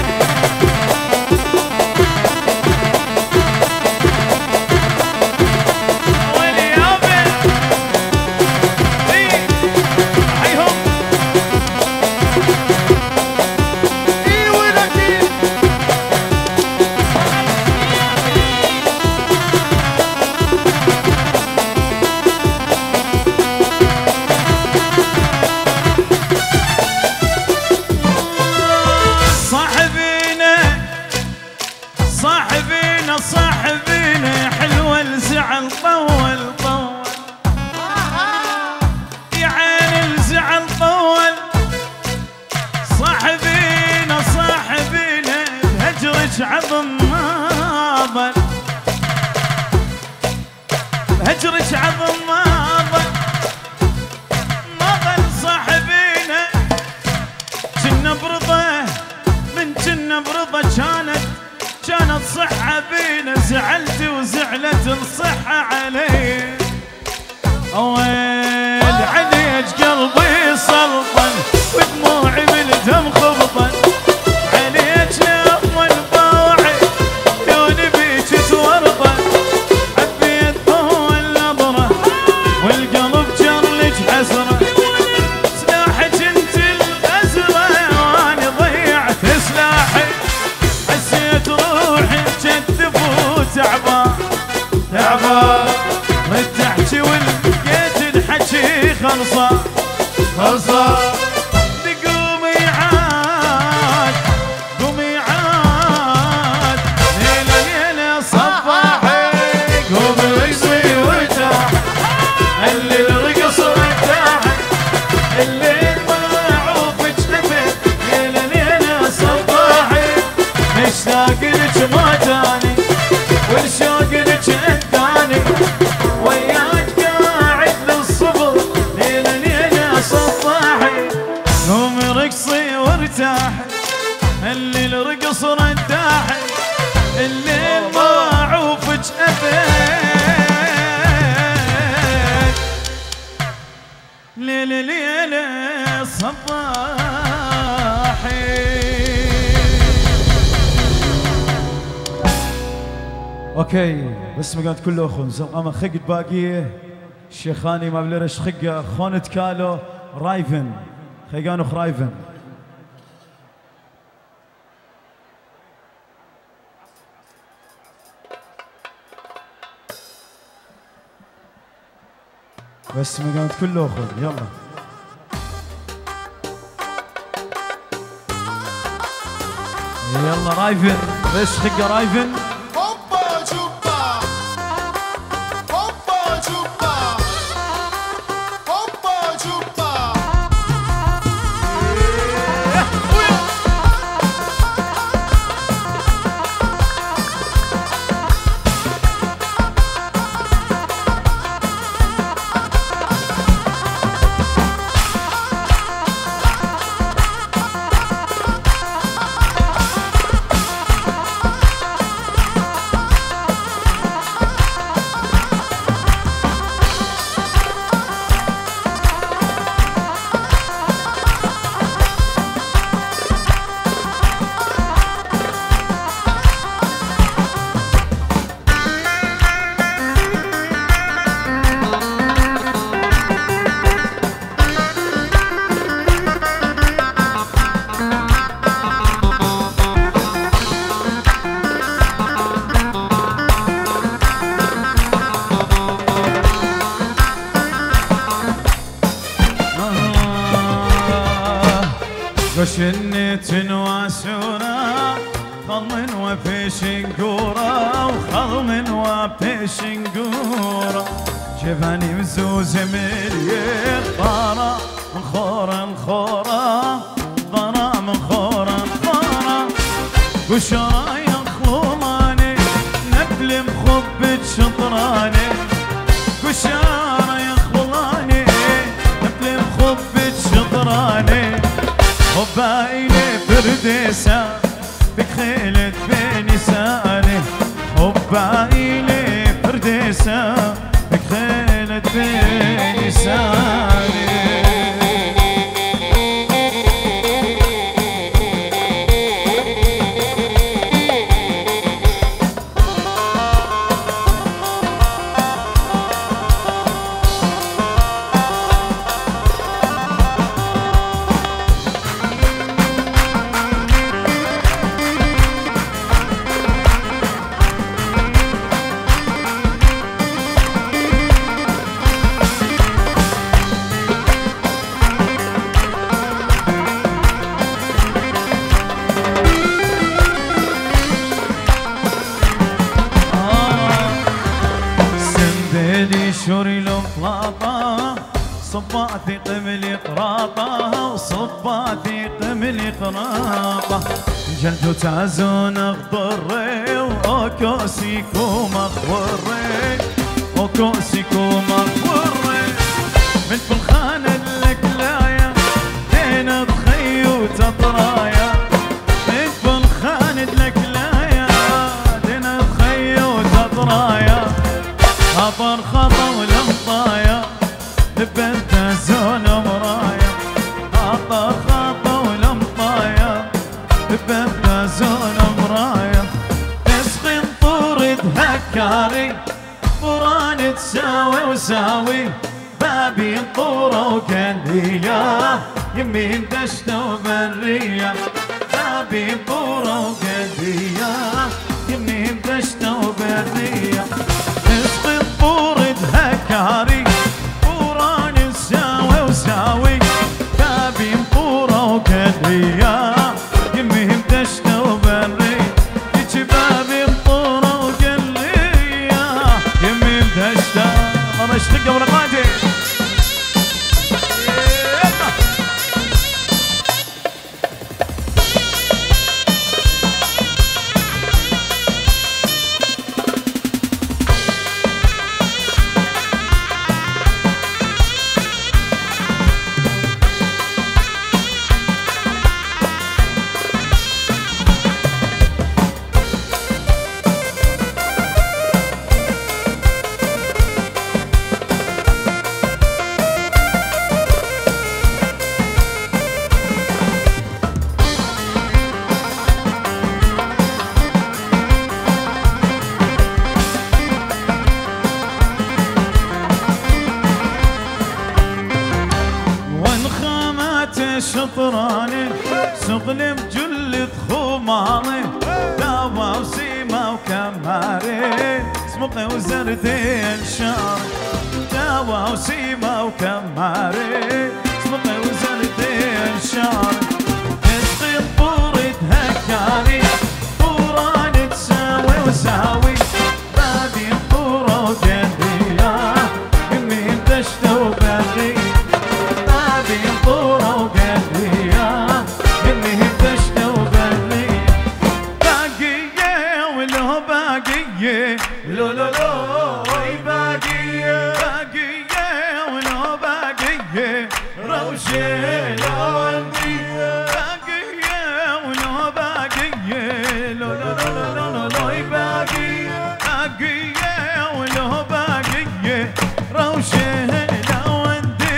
ويلي يابا إيه. حيهم ايه ولك ايه صاحبينا حلوة الزعل طول طول يا عين الزعل طول صاحبينا صاحبينا بهجرك عظم ما ظل بهجرك عظم ما ظل ما ظل صاحبينا كنا برضه من كنا برضه كانت كانت صحة بينا زعلت وزعلت الصحة علي ويل عليك قلبي سلطن ودموعي بالدم خبطن عليك لما الباوعي عيوني بيك تورطن حبيت ضوء النظرة والقلب جرلك حسرة سلاحك انت الازرة وانا ضيعت سلاحي حسيت روحي جدف وتعبان تعبان ردت احكي ولقيت الحكي خلصان خلصان قومي عاد قومي عاد ليلة ليلة صباحي قومي رقصي وارتاحي اللي الرقص ارتاحي الليل ما عوفك نفت ليلة ليلة صباحي مشتاق لك ما جاني والشوق لك اداني وياك قاعد للصبر ليلة ليلة صباحي قومي رقصي وارتاحي اللي الرقص رداحي الليل ما عوفك ابد ليلة ليلة صباحي. اوكي بس ما قالت كله اخو زلقامه خقت باقيه الشيخاني ما بلرش خقه خونت كالو رايفن خيقانو خرايفن بس ما قالت كله اخو يلا يلا رايفن بس خقه رايفن وشنت واسورة خل وبيشنقورة وخل وبيشنقورة جباني مزوز مليون طارة من خورة لخورة ضرا من خورة لخورة وشرا يخلوني نبل مخبة شطراني وشرا يخلوني نبل مخبة شطراني حبايلي فرديسة بك خيلت بين ساني حبايلي فرديسة بك خيلت بين ساني سلاطة صباتي قملي قراطة وصباتي قملي قراطة جلد تعزون اخضري وكوسيكو مخوري وكوسيكو مخوري من فلخان الكلاية دين تخي وتطرايا من فلخان الكلاية دين تخي وتطرايا خطر خطر ولمطايا بنت زون مرايا خطر خطر ولمطايا بنت زون مرايا تسخن طورد هكاري قران تساوي وساوي بابي طورة وكلية يمين دشتة وبرية بابي طورة وكلية يمين دشتة وبرية تسخن طورد هكاري قران تساوي وساوي بابي طورة وكلية يمين دشتة وبرية بابي طورة وكلية يمين دشتة الله يشتق ورقاتي شطراني سقلم جلد خماري داوى وسيمة وكماري سمقي وزردين شعر داوى وسيمة وكماري سمقي وزردين شعر تسقي طورد هكاري طوران تساوي وساوي بابي طورة وقلبية يمين دشتة وبري بابي طورة وقلبية لو لو لو باقية باقية ولو باقية روشة لو عندي باقية ولو باقية لو لو لو لو لو باقية باقية ولو باقية روشة لو عندي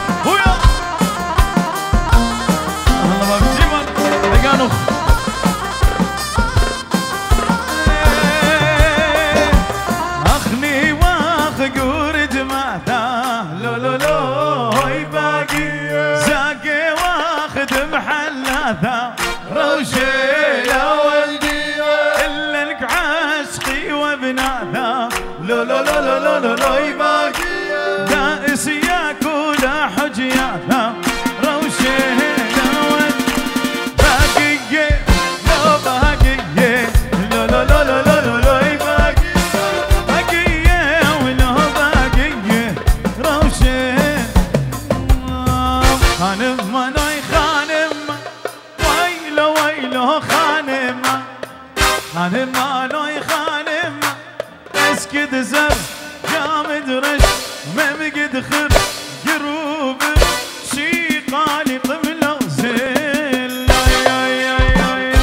ويا الله ما بتجيبك دقانوخ اخني واخ قورد ماذا لو لو لو يباقي زاقي واخد محلاذا روشي يا ولدي الا لك عشقي وبناذا لو لو لو لو لو لو لو يباقي دائس ياك ولا حجياذا روشي يا ولدي باقي لو باقي لو لو لو لو لو لو لو يباقي باقي ولو باقي روشي خانم مناي خانم ويلو ويلو خانم خانم مناي خانم اسكت زر جامد رش ما بقد خر قروب شي قالق ملغزل يا يا يا يا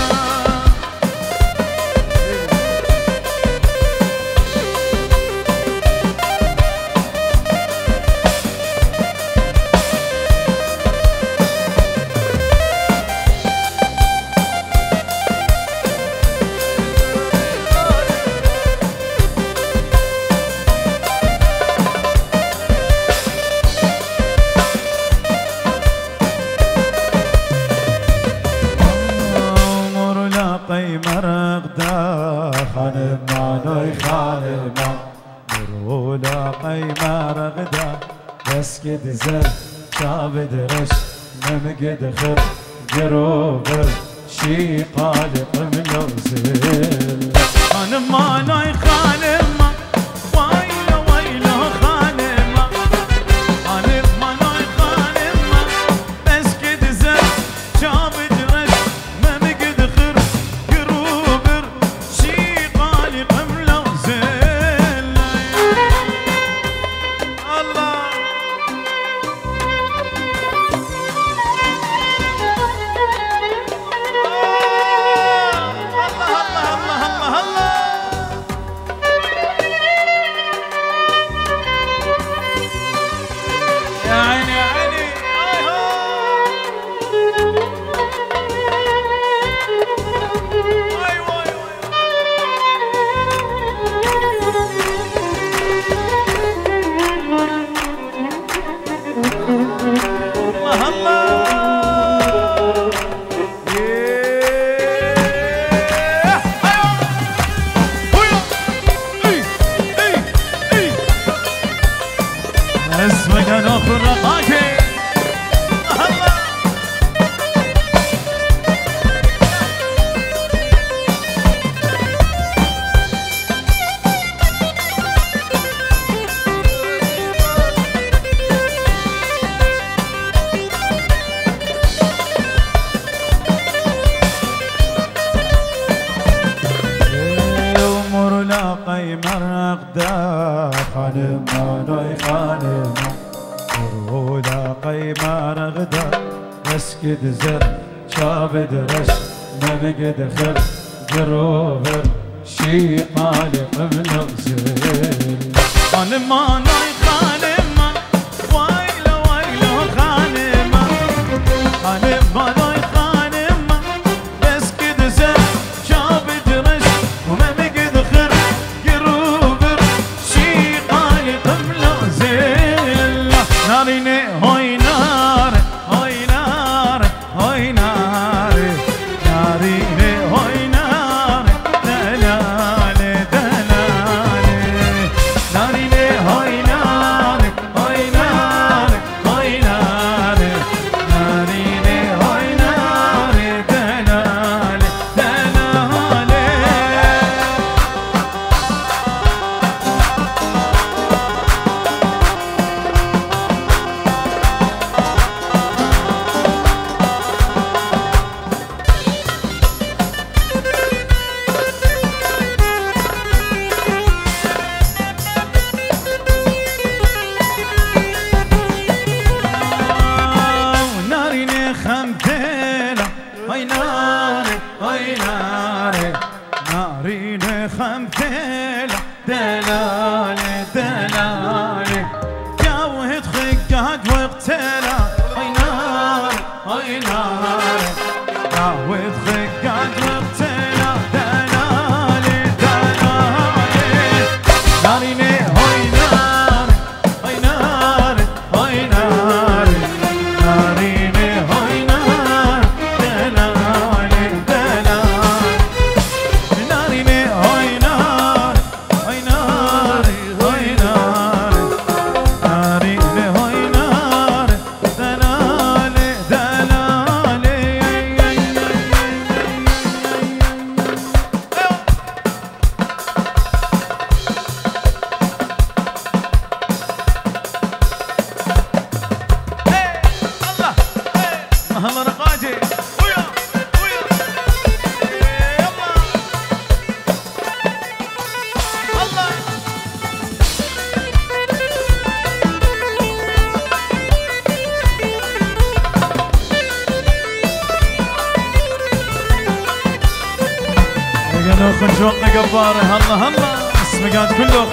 خانم مانوي خانم مرولا قيمة رغدا بس كد زر شاب درش نمقد خر جروبر شي قالق ملوزل خانم مانوي خانم ويلو ويلو خانم خانم مانوي خانم بس كد زر شاب درش ما مقد خر قروبر شي قالق ملوزل الله يا عيني يا عيني واي واي الله الله اسمك انا فرقاكي الله umur laqay maraqda خانم مانوي خانم مرولا قيمة رغدا اسكد زر شاب درش نمقد خر جروبر شي قالق ملغزل خانم مانوي خانم ويلو ويلو خانم خانم مانوي خانم بس كد زر شاب درش وما بقد خر قروبر شي قالق ملغزل ناريني هوي نار هوي نار هوي نار ناريني هوي نار دلالي دلالي ناريني هوي نار شيلة هاي نار هاي نار راود خقاق مقتلة دلالي دلالي ناريني هاي نار هاي نار هاي نار ناريني هاي نار دلالي دلالي ناريني هاي نار هاي نار هاي نار ناريني هاي نار دلالي دلالي الله رقاجي ويا ويا يلا الله يا نوخ نشوقنا قباره هلا هلا اسمه قاعد كله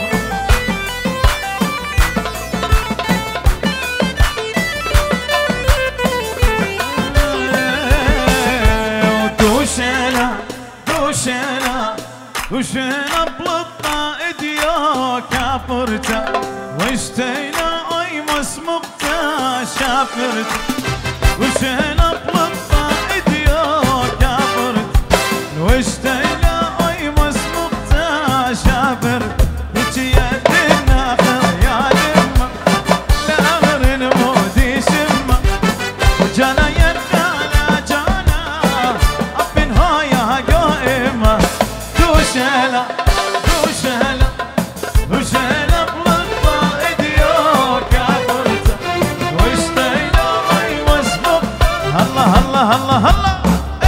دوشنا دوشنا دوشنا بلطنا ديو كافرتا واشتينا اي مسمقتا شافرتا وشنا بلطنا ديو كافرتا واشتينا اي مسمقتا شافرتا هيجي يدنا خير يا دمه لامر نمودي شمه وجانا يدنا جانا ابن هايا قائمه دوشنا دوشنا دوشنا بلطة ايديو كافرته واشتينا اي واسبق هلا هلا هلا هلا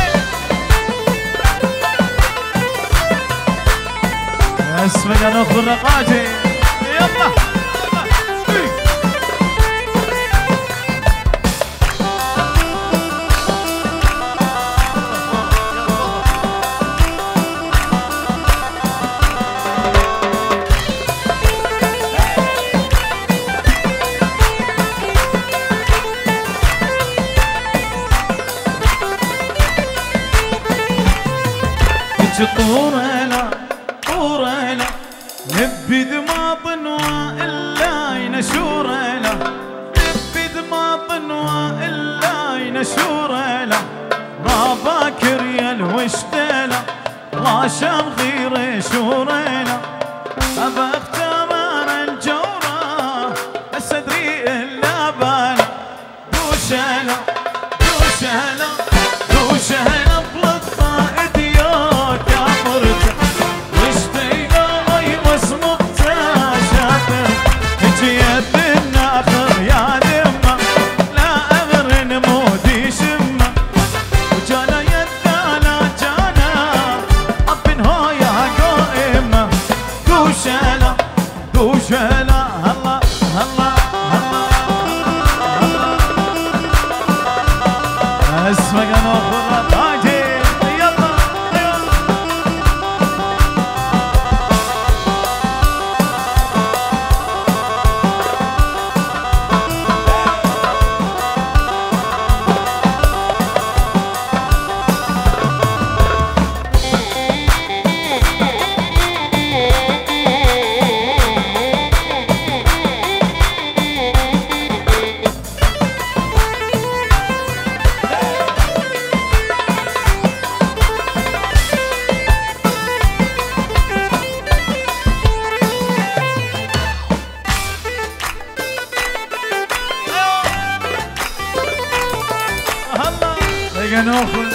اسمك انا اخذ الرقاجي يلا يلا طورنا طورنا نبي دماطن والا ينشورنا نبي دماطن والا ينشورنا ما باكر يا الوشتنا ما شام غير شورنا ابى اختمر الجوره بس ادري الا بانا دوشنا دوشنا دوشنا بلطه ايديو كافرته واشتينا اي مسمقته شافر جيت بالناخر يا دمه لا امر نمودي شمه وجانا يدانا جانا ابن هايا قائمه دوشنا دوشنا هلا هلا هلا اسمك انا اخذ طاجي يلا يلا هلا ناخذ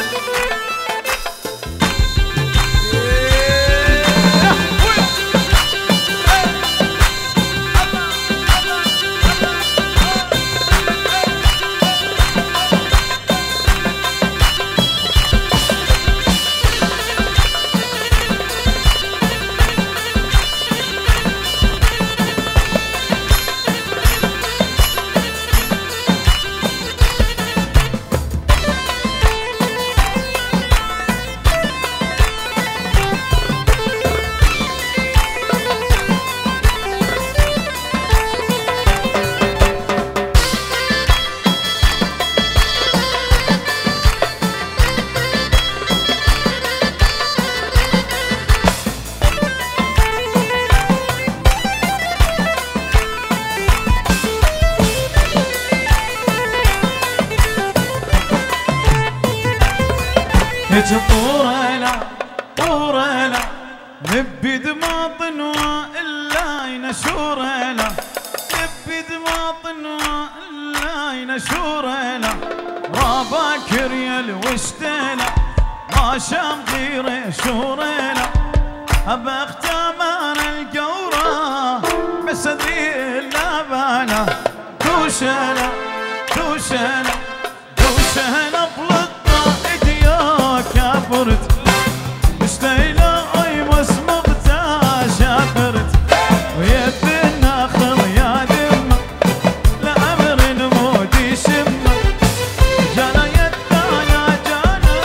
هيج طورنا طورنا نبي دماطن والا ينشورنا نبي دماطن والا ينشورنا راباكر يا الوشتنا ما شام غير شورنا ابى اختمان القوره بس ذي اللبانه دوشنا دوشنا دوشنا بلطة يا كافرت مشتينا اي مسمغتا شافرت ويد النخل يا دمه لامر نمودي شمه جانا يدانا جانا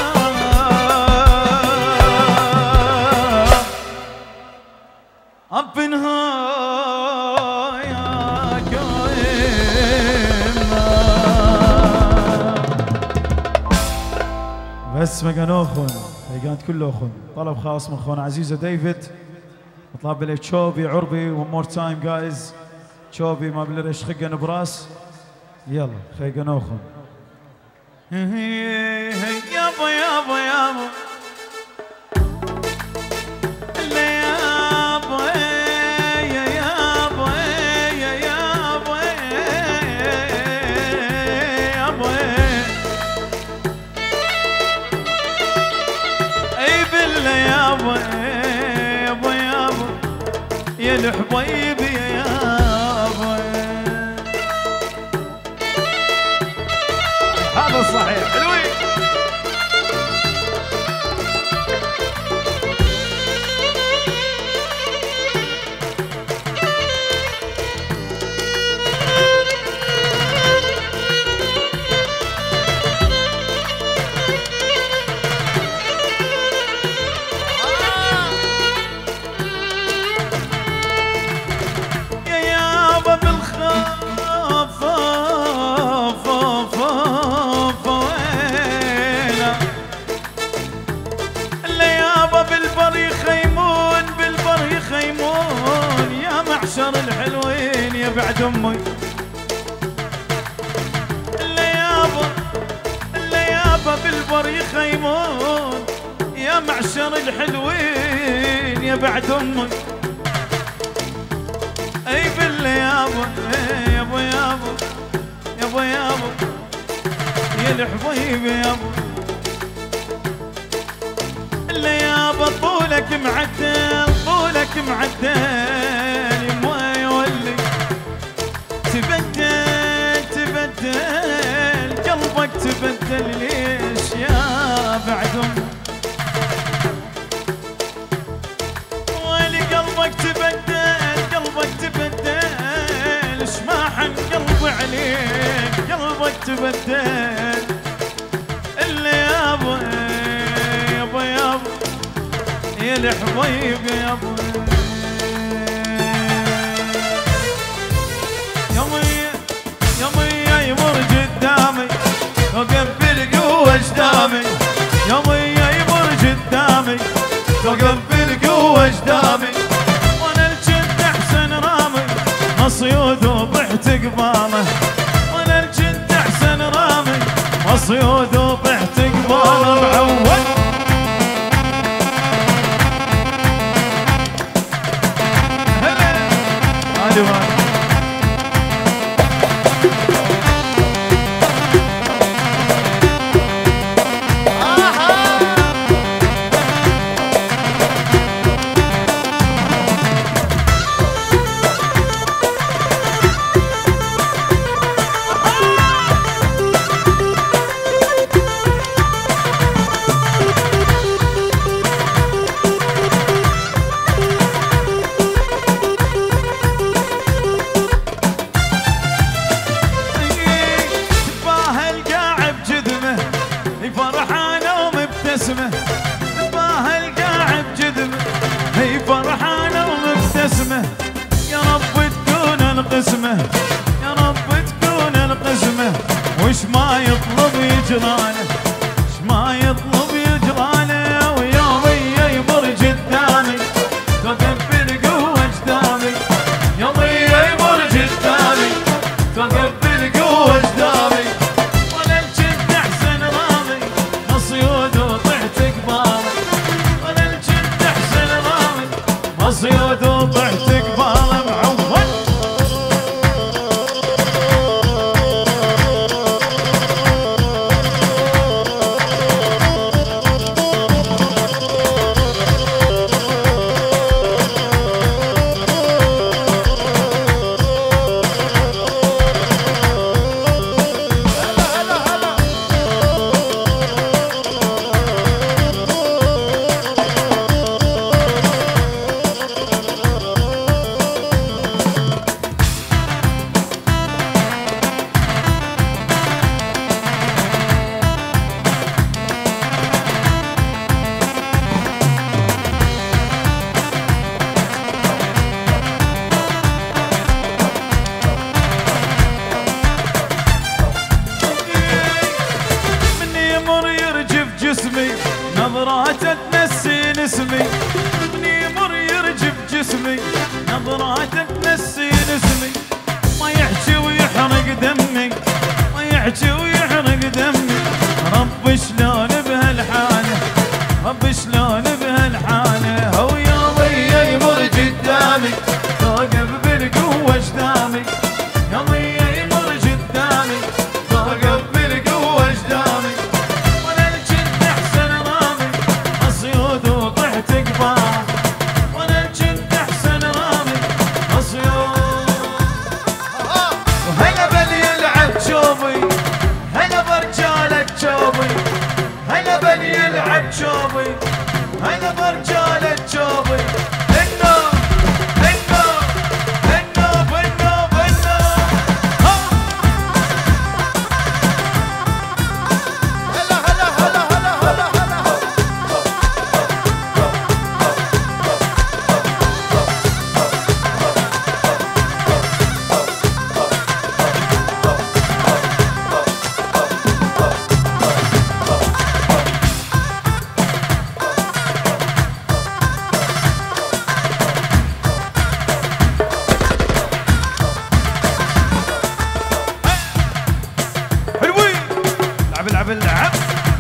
ابنها بس مكان اخون كانت كله اخون طلب خاص من اخونا عزيزه ديفيد طلب لي تشوبي عربي ون مور تايم جايز تشوبي ما بلي ايش خقن براس يلا خيقن اخون يابا يابا يابا يا الحبيب يا يابا هذا صحيح حلوين الحلوين يا بعد امي اللي يابا اللي يابا بالبر يخيمون يا معشر الحلوين يا بعد امي اي باللي يابا يابا يابا يابا يابا يا الحبيب يابا اللي يابا طولك معدل طولك معدل تبدل تبدل قلبك تبدل ليش يا بعدهم ويلي قلبك تبدل قلبك تبدل اش ما حن قلبي عليك قلبك تبدل اللي يابا يابا يابا يا الحبيب يابا وقف بالقوة قدامي يا مية يمر قدامي وقف بالقوة قدامي وانا الجد احسن رامي مصيود وضحت قباله وانا الجد احسن رامي مصيود وضحت قباله معود هلا هلا يا رب تكون القسمة وش ما يطلب يجرانه وش ما يطلب يجرانه ويومي يمر قدامي توقف بالقوة قدامي يومي يمر قدامي توقف بالقوة قدامي وانا الجد احسن راضي مصيود وطحت يحكي ويحرق دمي. رب شلون بهالحالة، رب شلون بهالحالة. هو يومي يمر قدامي توقف بالقوة قدامي، يومي يمر قدامي توقف بالقوة قدامي. وانا الجد احسن رامي اصيود وطحت قبام، وانا الجد احسن رامي اصيود. وهلا بل يلعب شوبي، هلا برجالك شوبي، هلا بل يلعب شوبي، هلا برجالك شوبي. النوب النوب النوب النوب النوب. هلا هلا هلا هلا هلا هلا. حلوين. العب العب العب.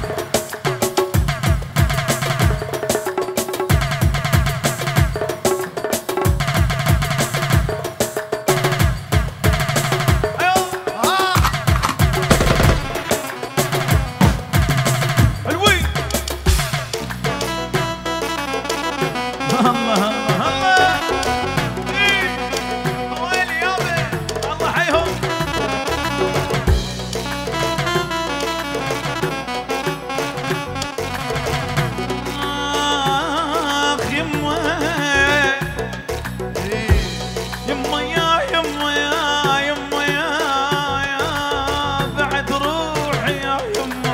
حلوين. الله الله الله. إيه. ويلي يابا الله حيهم. آخ يما يما يا يما يا يما يا يا بعد روحي يا يما.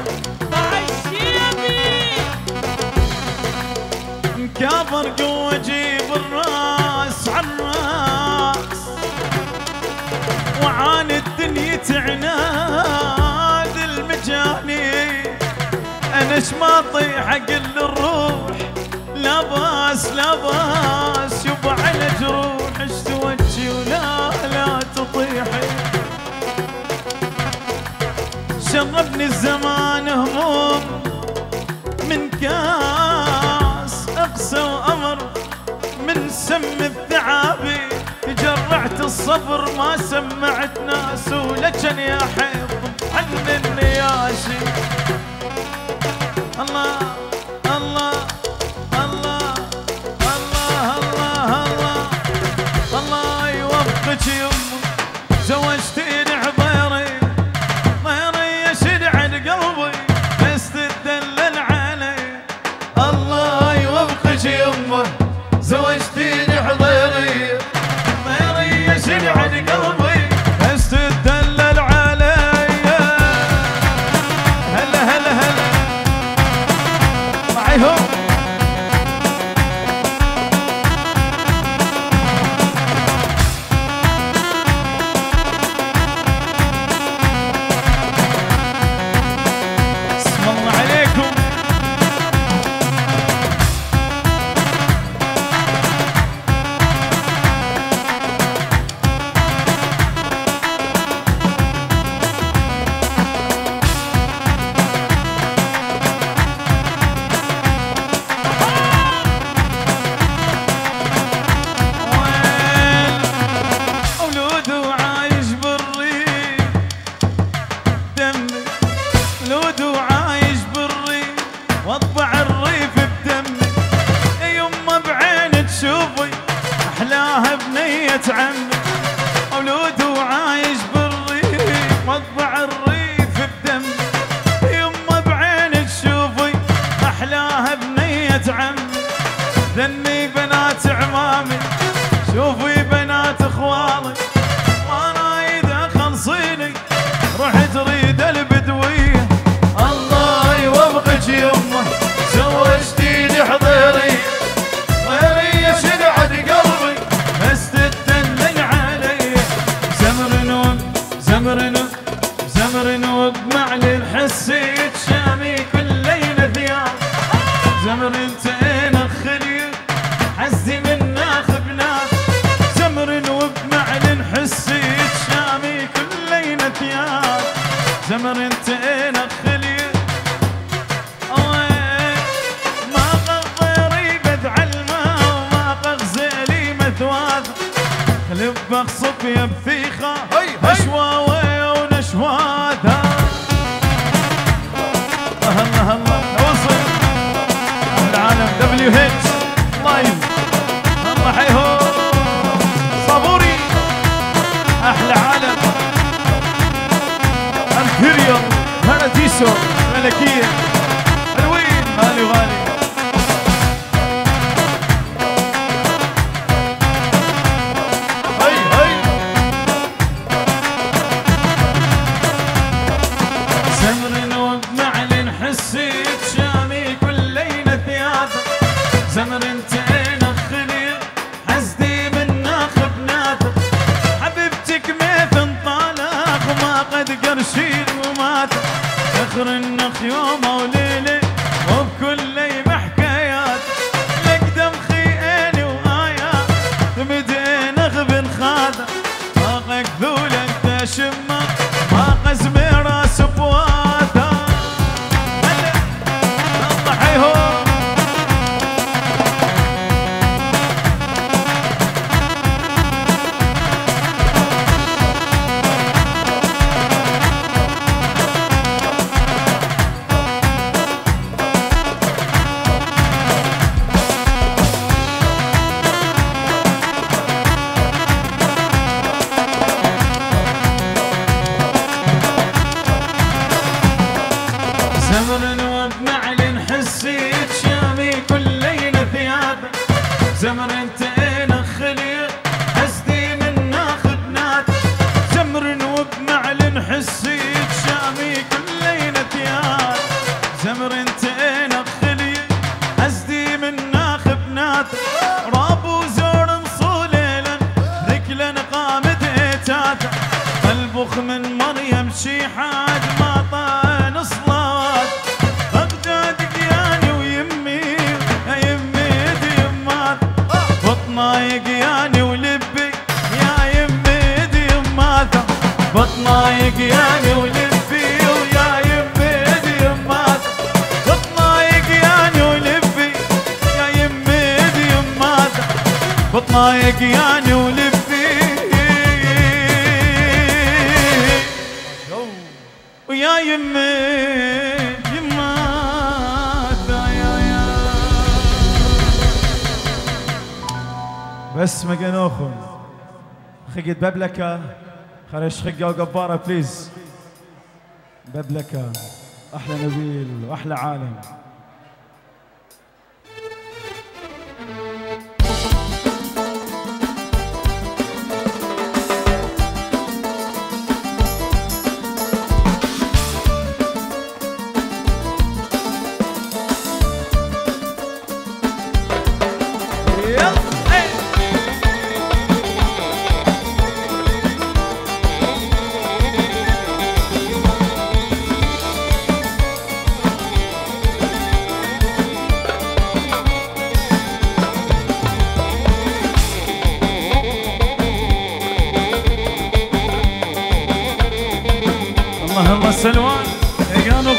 مكابر قوة جيب الراس عالراس، وعاني الدنيا تعناد المجاني. انا شماطي حق الروح لا باس لا باس، يبا على جروح اش توجي ولا لا تطيحي. شربني الزمان هموم من كاس اقسى وامر من سم الثعابي. جرعت الصبر ما سمعت ناس، ولجن يا حيض عن النياشي. الله الله الله الله الله الله. الله يوفقك يمه زوجتيني عضيري، ضيري يشد عن قلبي بس تدلل علي. الله يوفقك يمه زوجتيني عضيري، ضيري يشد عن قلبي بس تدلل علي. هلا هلا هلا معيهم. اسم الله عليكم. عمي مولود وعايش بالريف، مطبع الريف بدمي. يمه بعين تشوفي احلاها بنية عمي، ذني بنات عمامي شوفي بنات اخوالي. وانا اذا خلصيني رحت اريد البدويه. الله يوفقك يمه زوجتيني حضيري، غيري يشدعد قلبي بس تدلل علي. زمر نوب زمر نوب زمر نوب معلن حسيت شامي كل ليله ثياب. زمر انت انا خليل حزي من ناخ بناخ. زمر نوب معلن حسيت شامي كل ليله ثياب. زمر انت نخلي ما غيري بدع الماء وما غزالي مثواث خلب بخصب يا بثيخة هشواوي ونشواثها الله الله وصل العالم دبليو هيتش لايف الله حيهو صابوري احلى عالم امبريال باراديسو ملكيه حلوين غالي غالي هي هي زمر وبمعلن حسيت شامي كل ليله ثياب زمر انت نخلي حسدي من ناخب ناثر حبيبتك ميت انطلق وما قد قرشين ومات فخر النخ يوم وليله وبكل ليمه حكايات لقدم خياني وآيات تمدينخ بن خاذة طاقك ذولا انت شمه ما قزمي راس بواثة الله حيهو زمر وبمعلن حسيت شامي كل ليلة ثيابه زمر انت نخلي حسدي من ناخذ نات زمر وبمعلن حسيت شامي كل ليلة ثياب زمر انت نخلي حسدي من ناخذ نات رابو زور مصوليلا ركلا قامت ايتاتا قلبخ من مريم شيحات ما طان صلات بغدادك ياني ويمي يا يمي دي يمات بطنايق ياني ولبي يا يمي دي يمات بطنايق ياني ولبي ويا يمي دي يمات بطنايق ياني ولبي يا يمي دي يمات بطنايق ياني ولبي ويا يمي يمات يا يا بس مجنوخن خقت ببلكة خرج خقة وقبارة بليز ببلكة أحلى نبيل وأحلى عالم الله الله سلوان يا قانوخ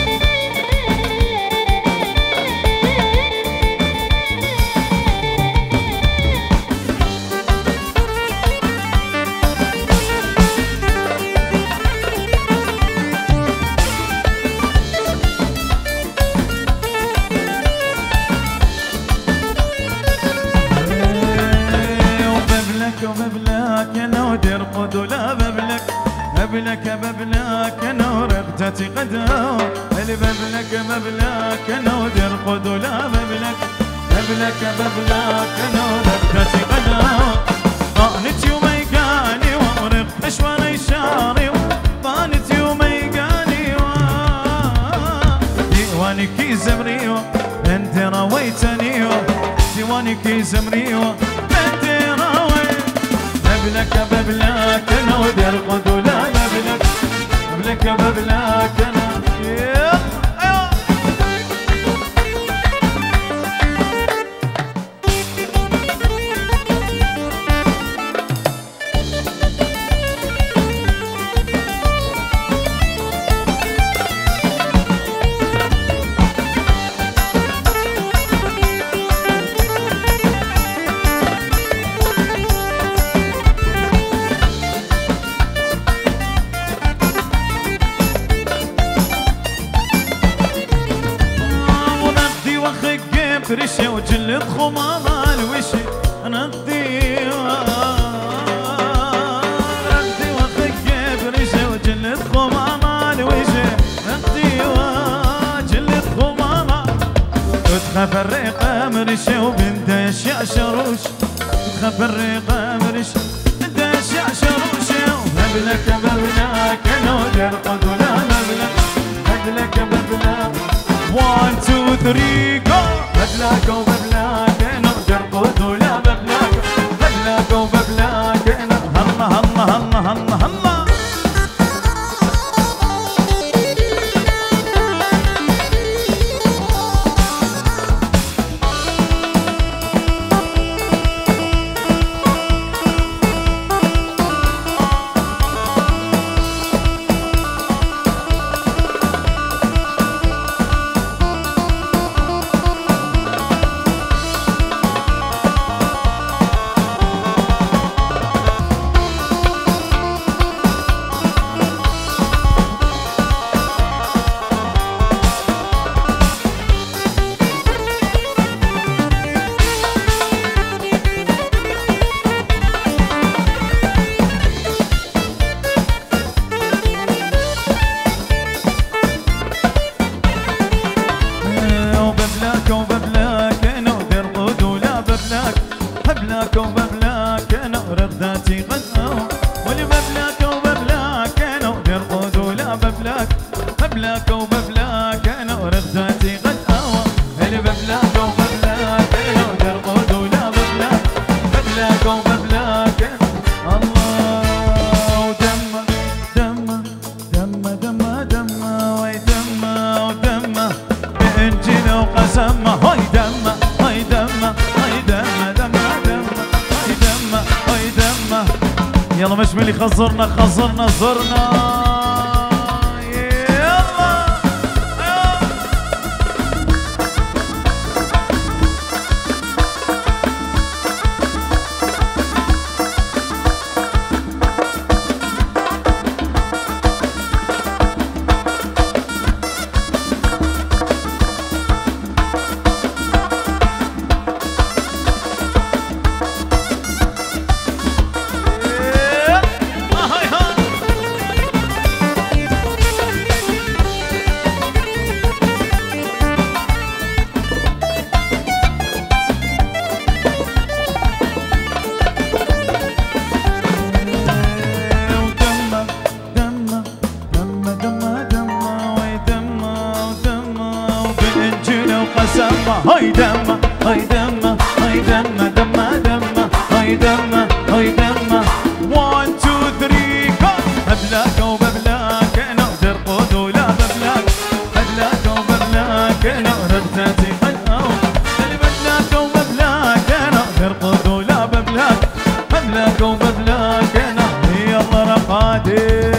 وببلك وببلك يا نود يرقد ولا ببلك ببلك ببلك نور اغتتي قدام اللي ببلك ببلك نور يرقد ولا ببلك ببلك ببلك نور اغتتي قدام طانت يومي قاني وامرق اشواني شاري طانت يومي قاني ديواني كي زمريو انت رويتني ديواني كي زمريو انت رويت ببلك ببلك نور يرقد ولا ببلك ببلك ببلك انا رشة وجلد خمامة الوشي أنا الديوان ردي وخيب رشة وجلد خمامة الوشي الديوان جلد خمامة تخاف الريقة مرشة وبندش يا شروش تخاف الريقة مرشة بندش يا شروش وهبلك ببلاك نودر قدولا مبلك هبلك ببلاك one two three go ببلاك وببلاك نودر قدولا ببلاك ببلاك وببلاك هلا هلا هلا هلا هلا ببلاك وببلاك نور ذاتي غناوة ولي ببلاك وببلاك نور يرقد ولا ببلاك ببلاك وببلاك نور ذاتي غناوة اللي ببلاك وببلاك نور يرقد ولا ببلاك ببلاك وببلاك الله ودمه دمه دمه دمه دمه وي دمه ودمه بإنجيل وقسمه هاي دمه هاي دمه هاي دمه دمه يلا مش ملي خزرنا خزرنا زرنا يلا هاي دمه هاي دمه هاي دمه دمه دمه هاي دمه هاي دمه one two three go ببلاك وببلاك نقدر قود ولا ببلاك ببلاك وببلاك نقدر ذاتي غناوة اللي ببلاك وببلاك نقدر قود ولا ببلاك ببلاك وببلاك نقدر يلا رقادي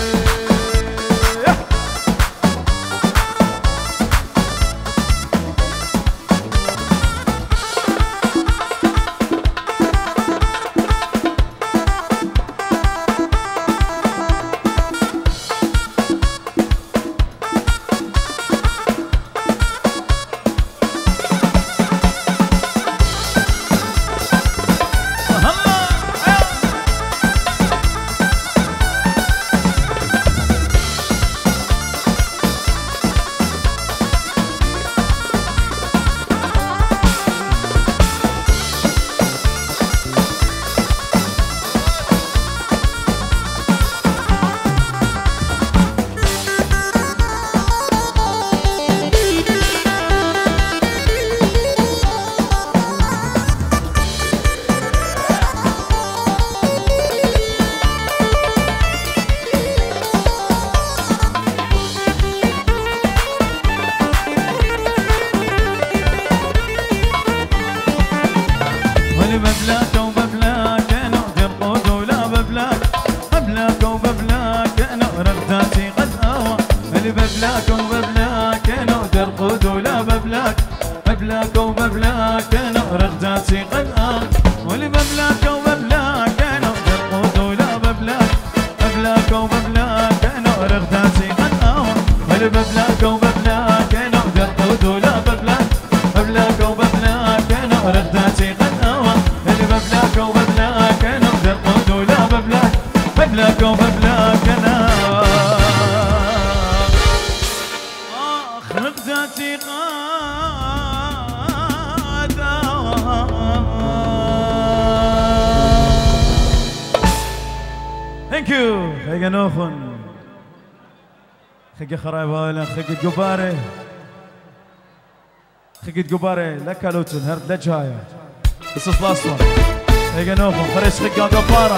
ببلاك وببلاك نقدر قود ولا ببلاك ببلاك وببلاك نقدر ذاتي غناوة اللي ببلاك وببلاك نقدر قود ولا ببلاك ببلاك وببلاك نقدر ذاتي غناوة واللي ببلاك وببلاك نقدر قود ولا ببلاك ببلاك وببلاك نقدر ذاتي غناوة واللي ببلاك وببلاك نقدر قود ولا ببلاك ببلاك وببلاك ذاتي قادا ثانك يو خيجا نوخن خيجا خرايبالا خيجا جباري خيجا جباري لك لوتن هرد لجايا This is last one خيجا نوخن خريش خيجا جبارة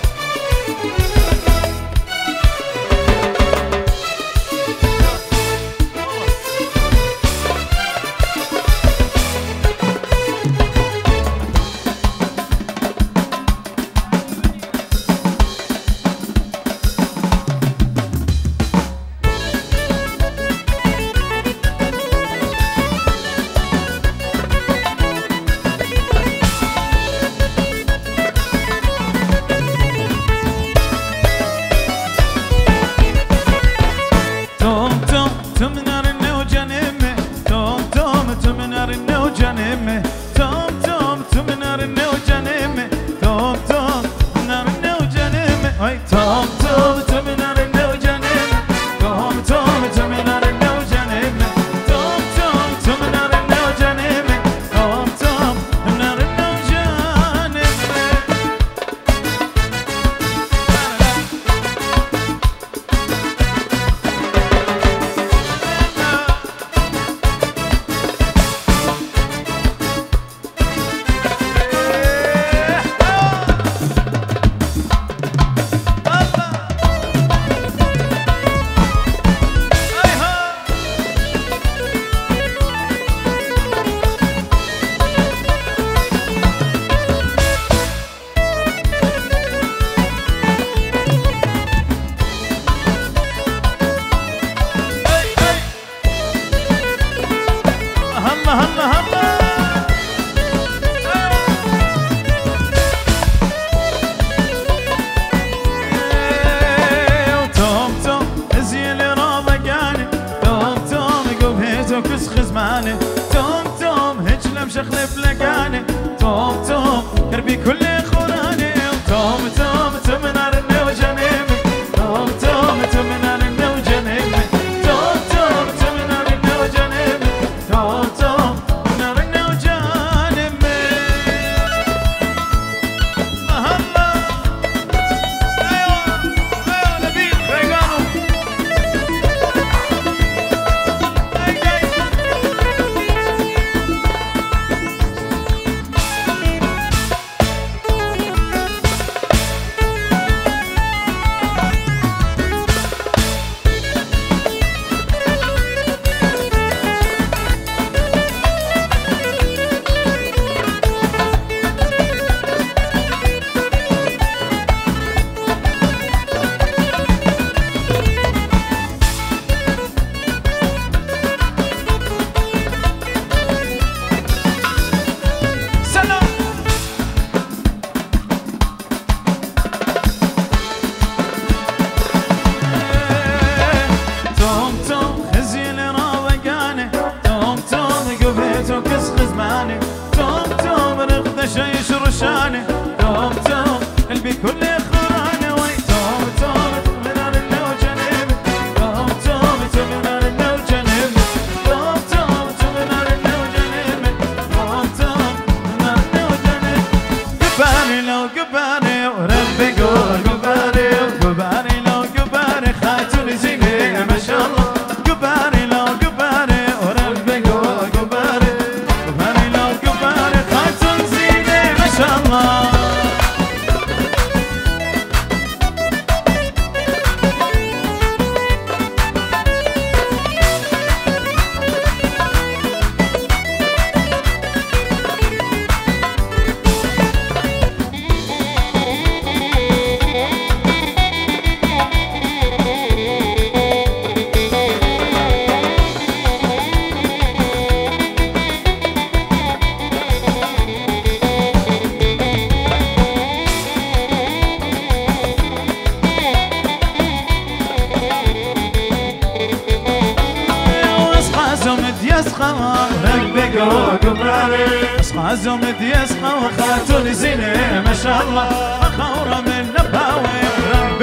اصحى زمد يسقى وخاتون زينة ما شاء الله خورة من نبهاوي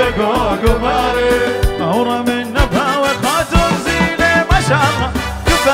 بقو قباري خورة من نبهاوي خاتون زينة ما شاء الله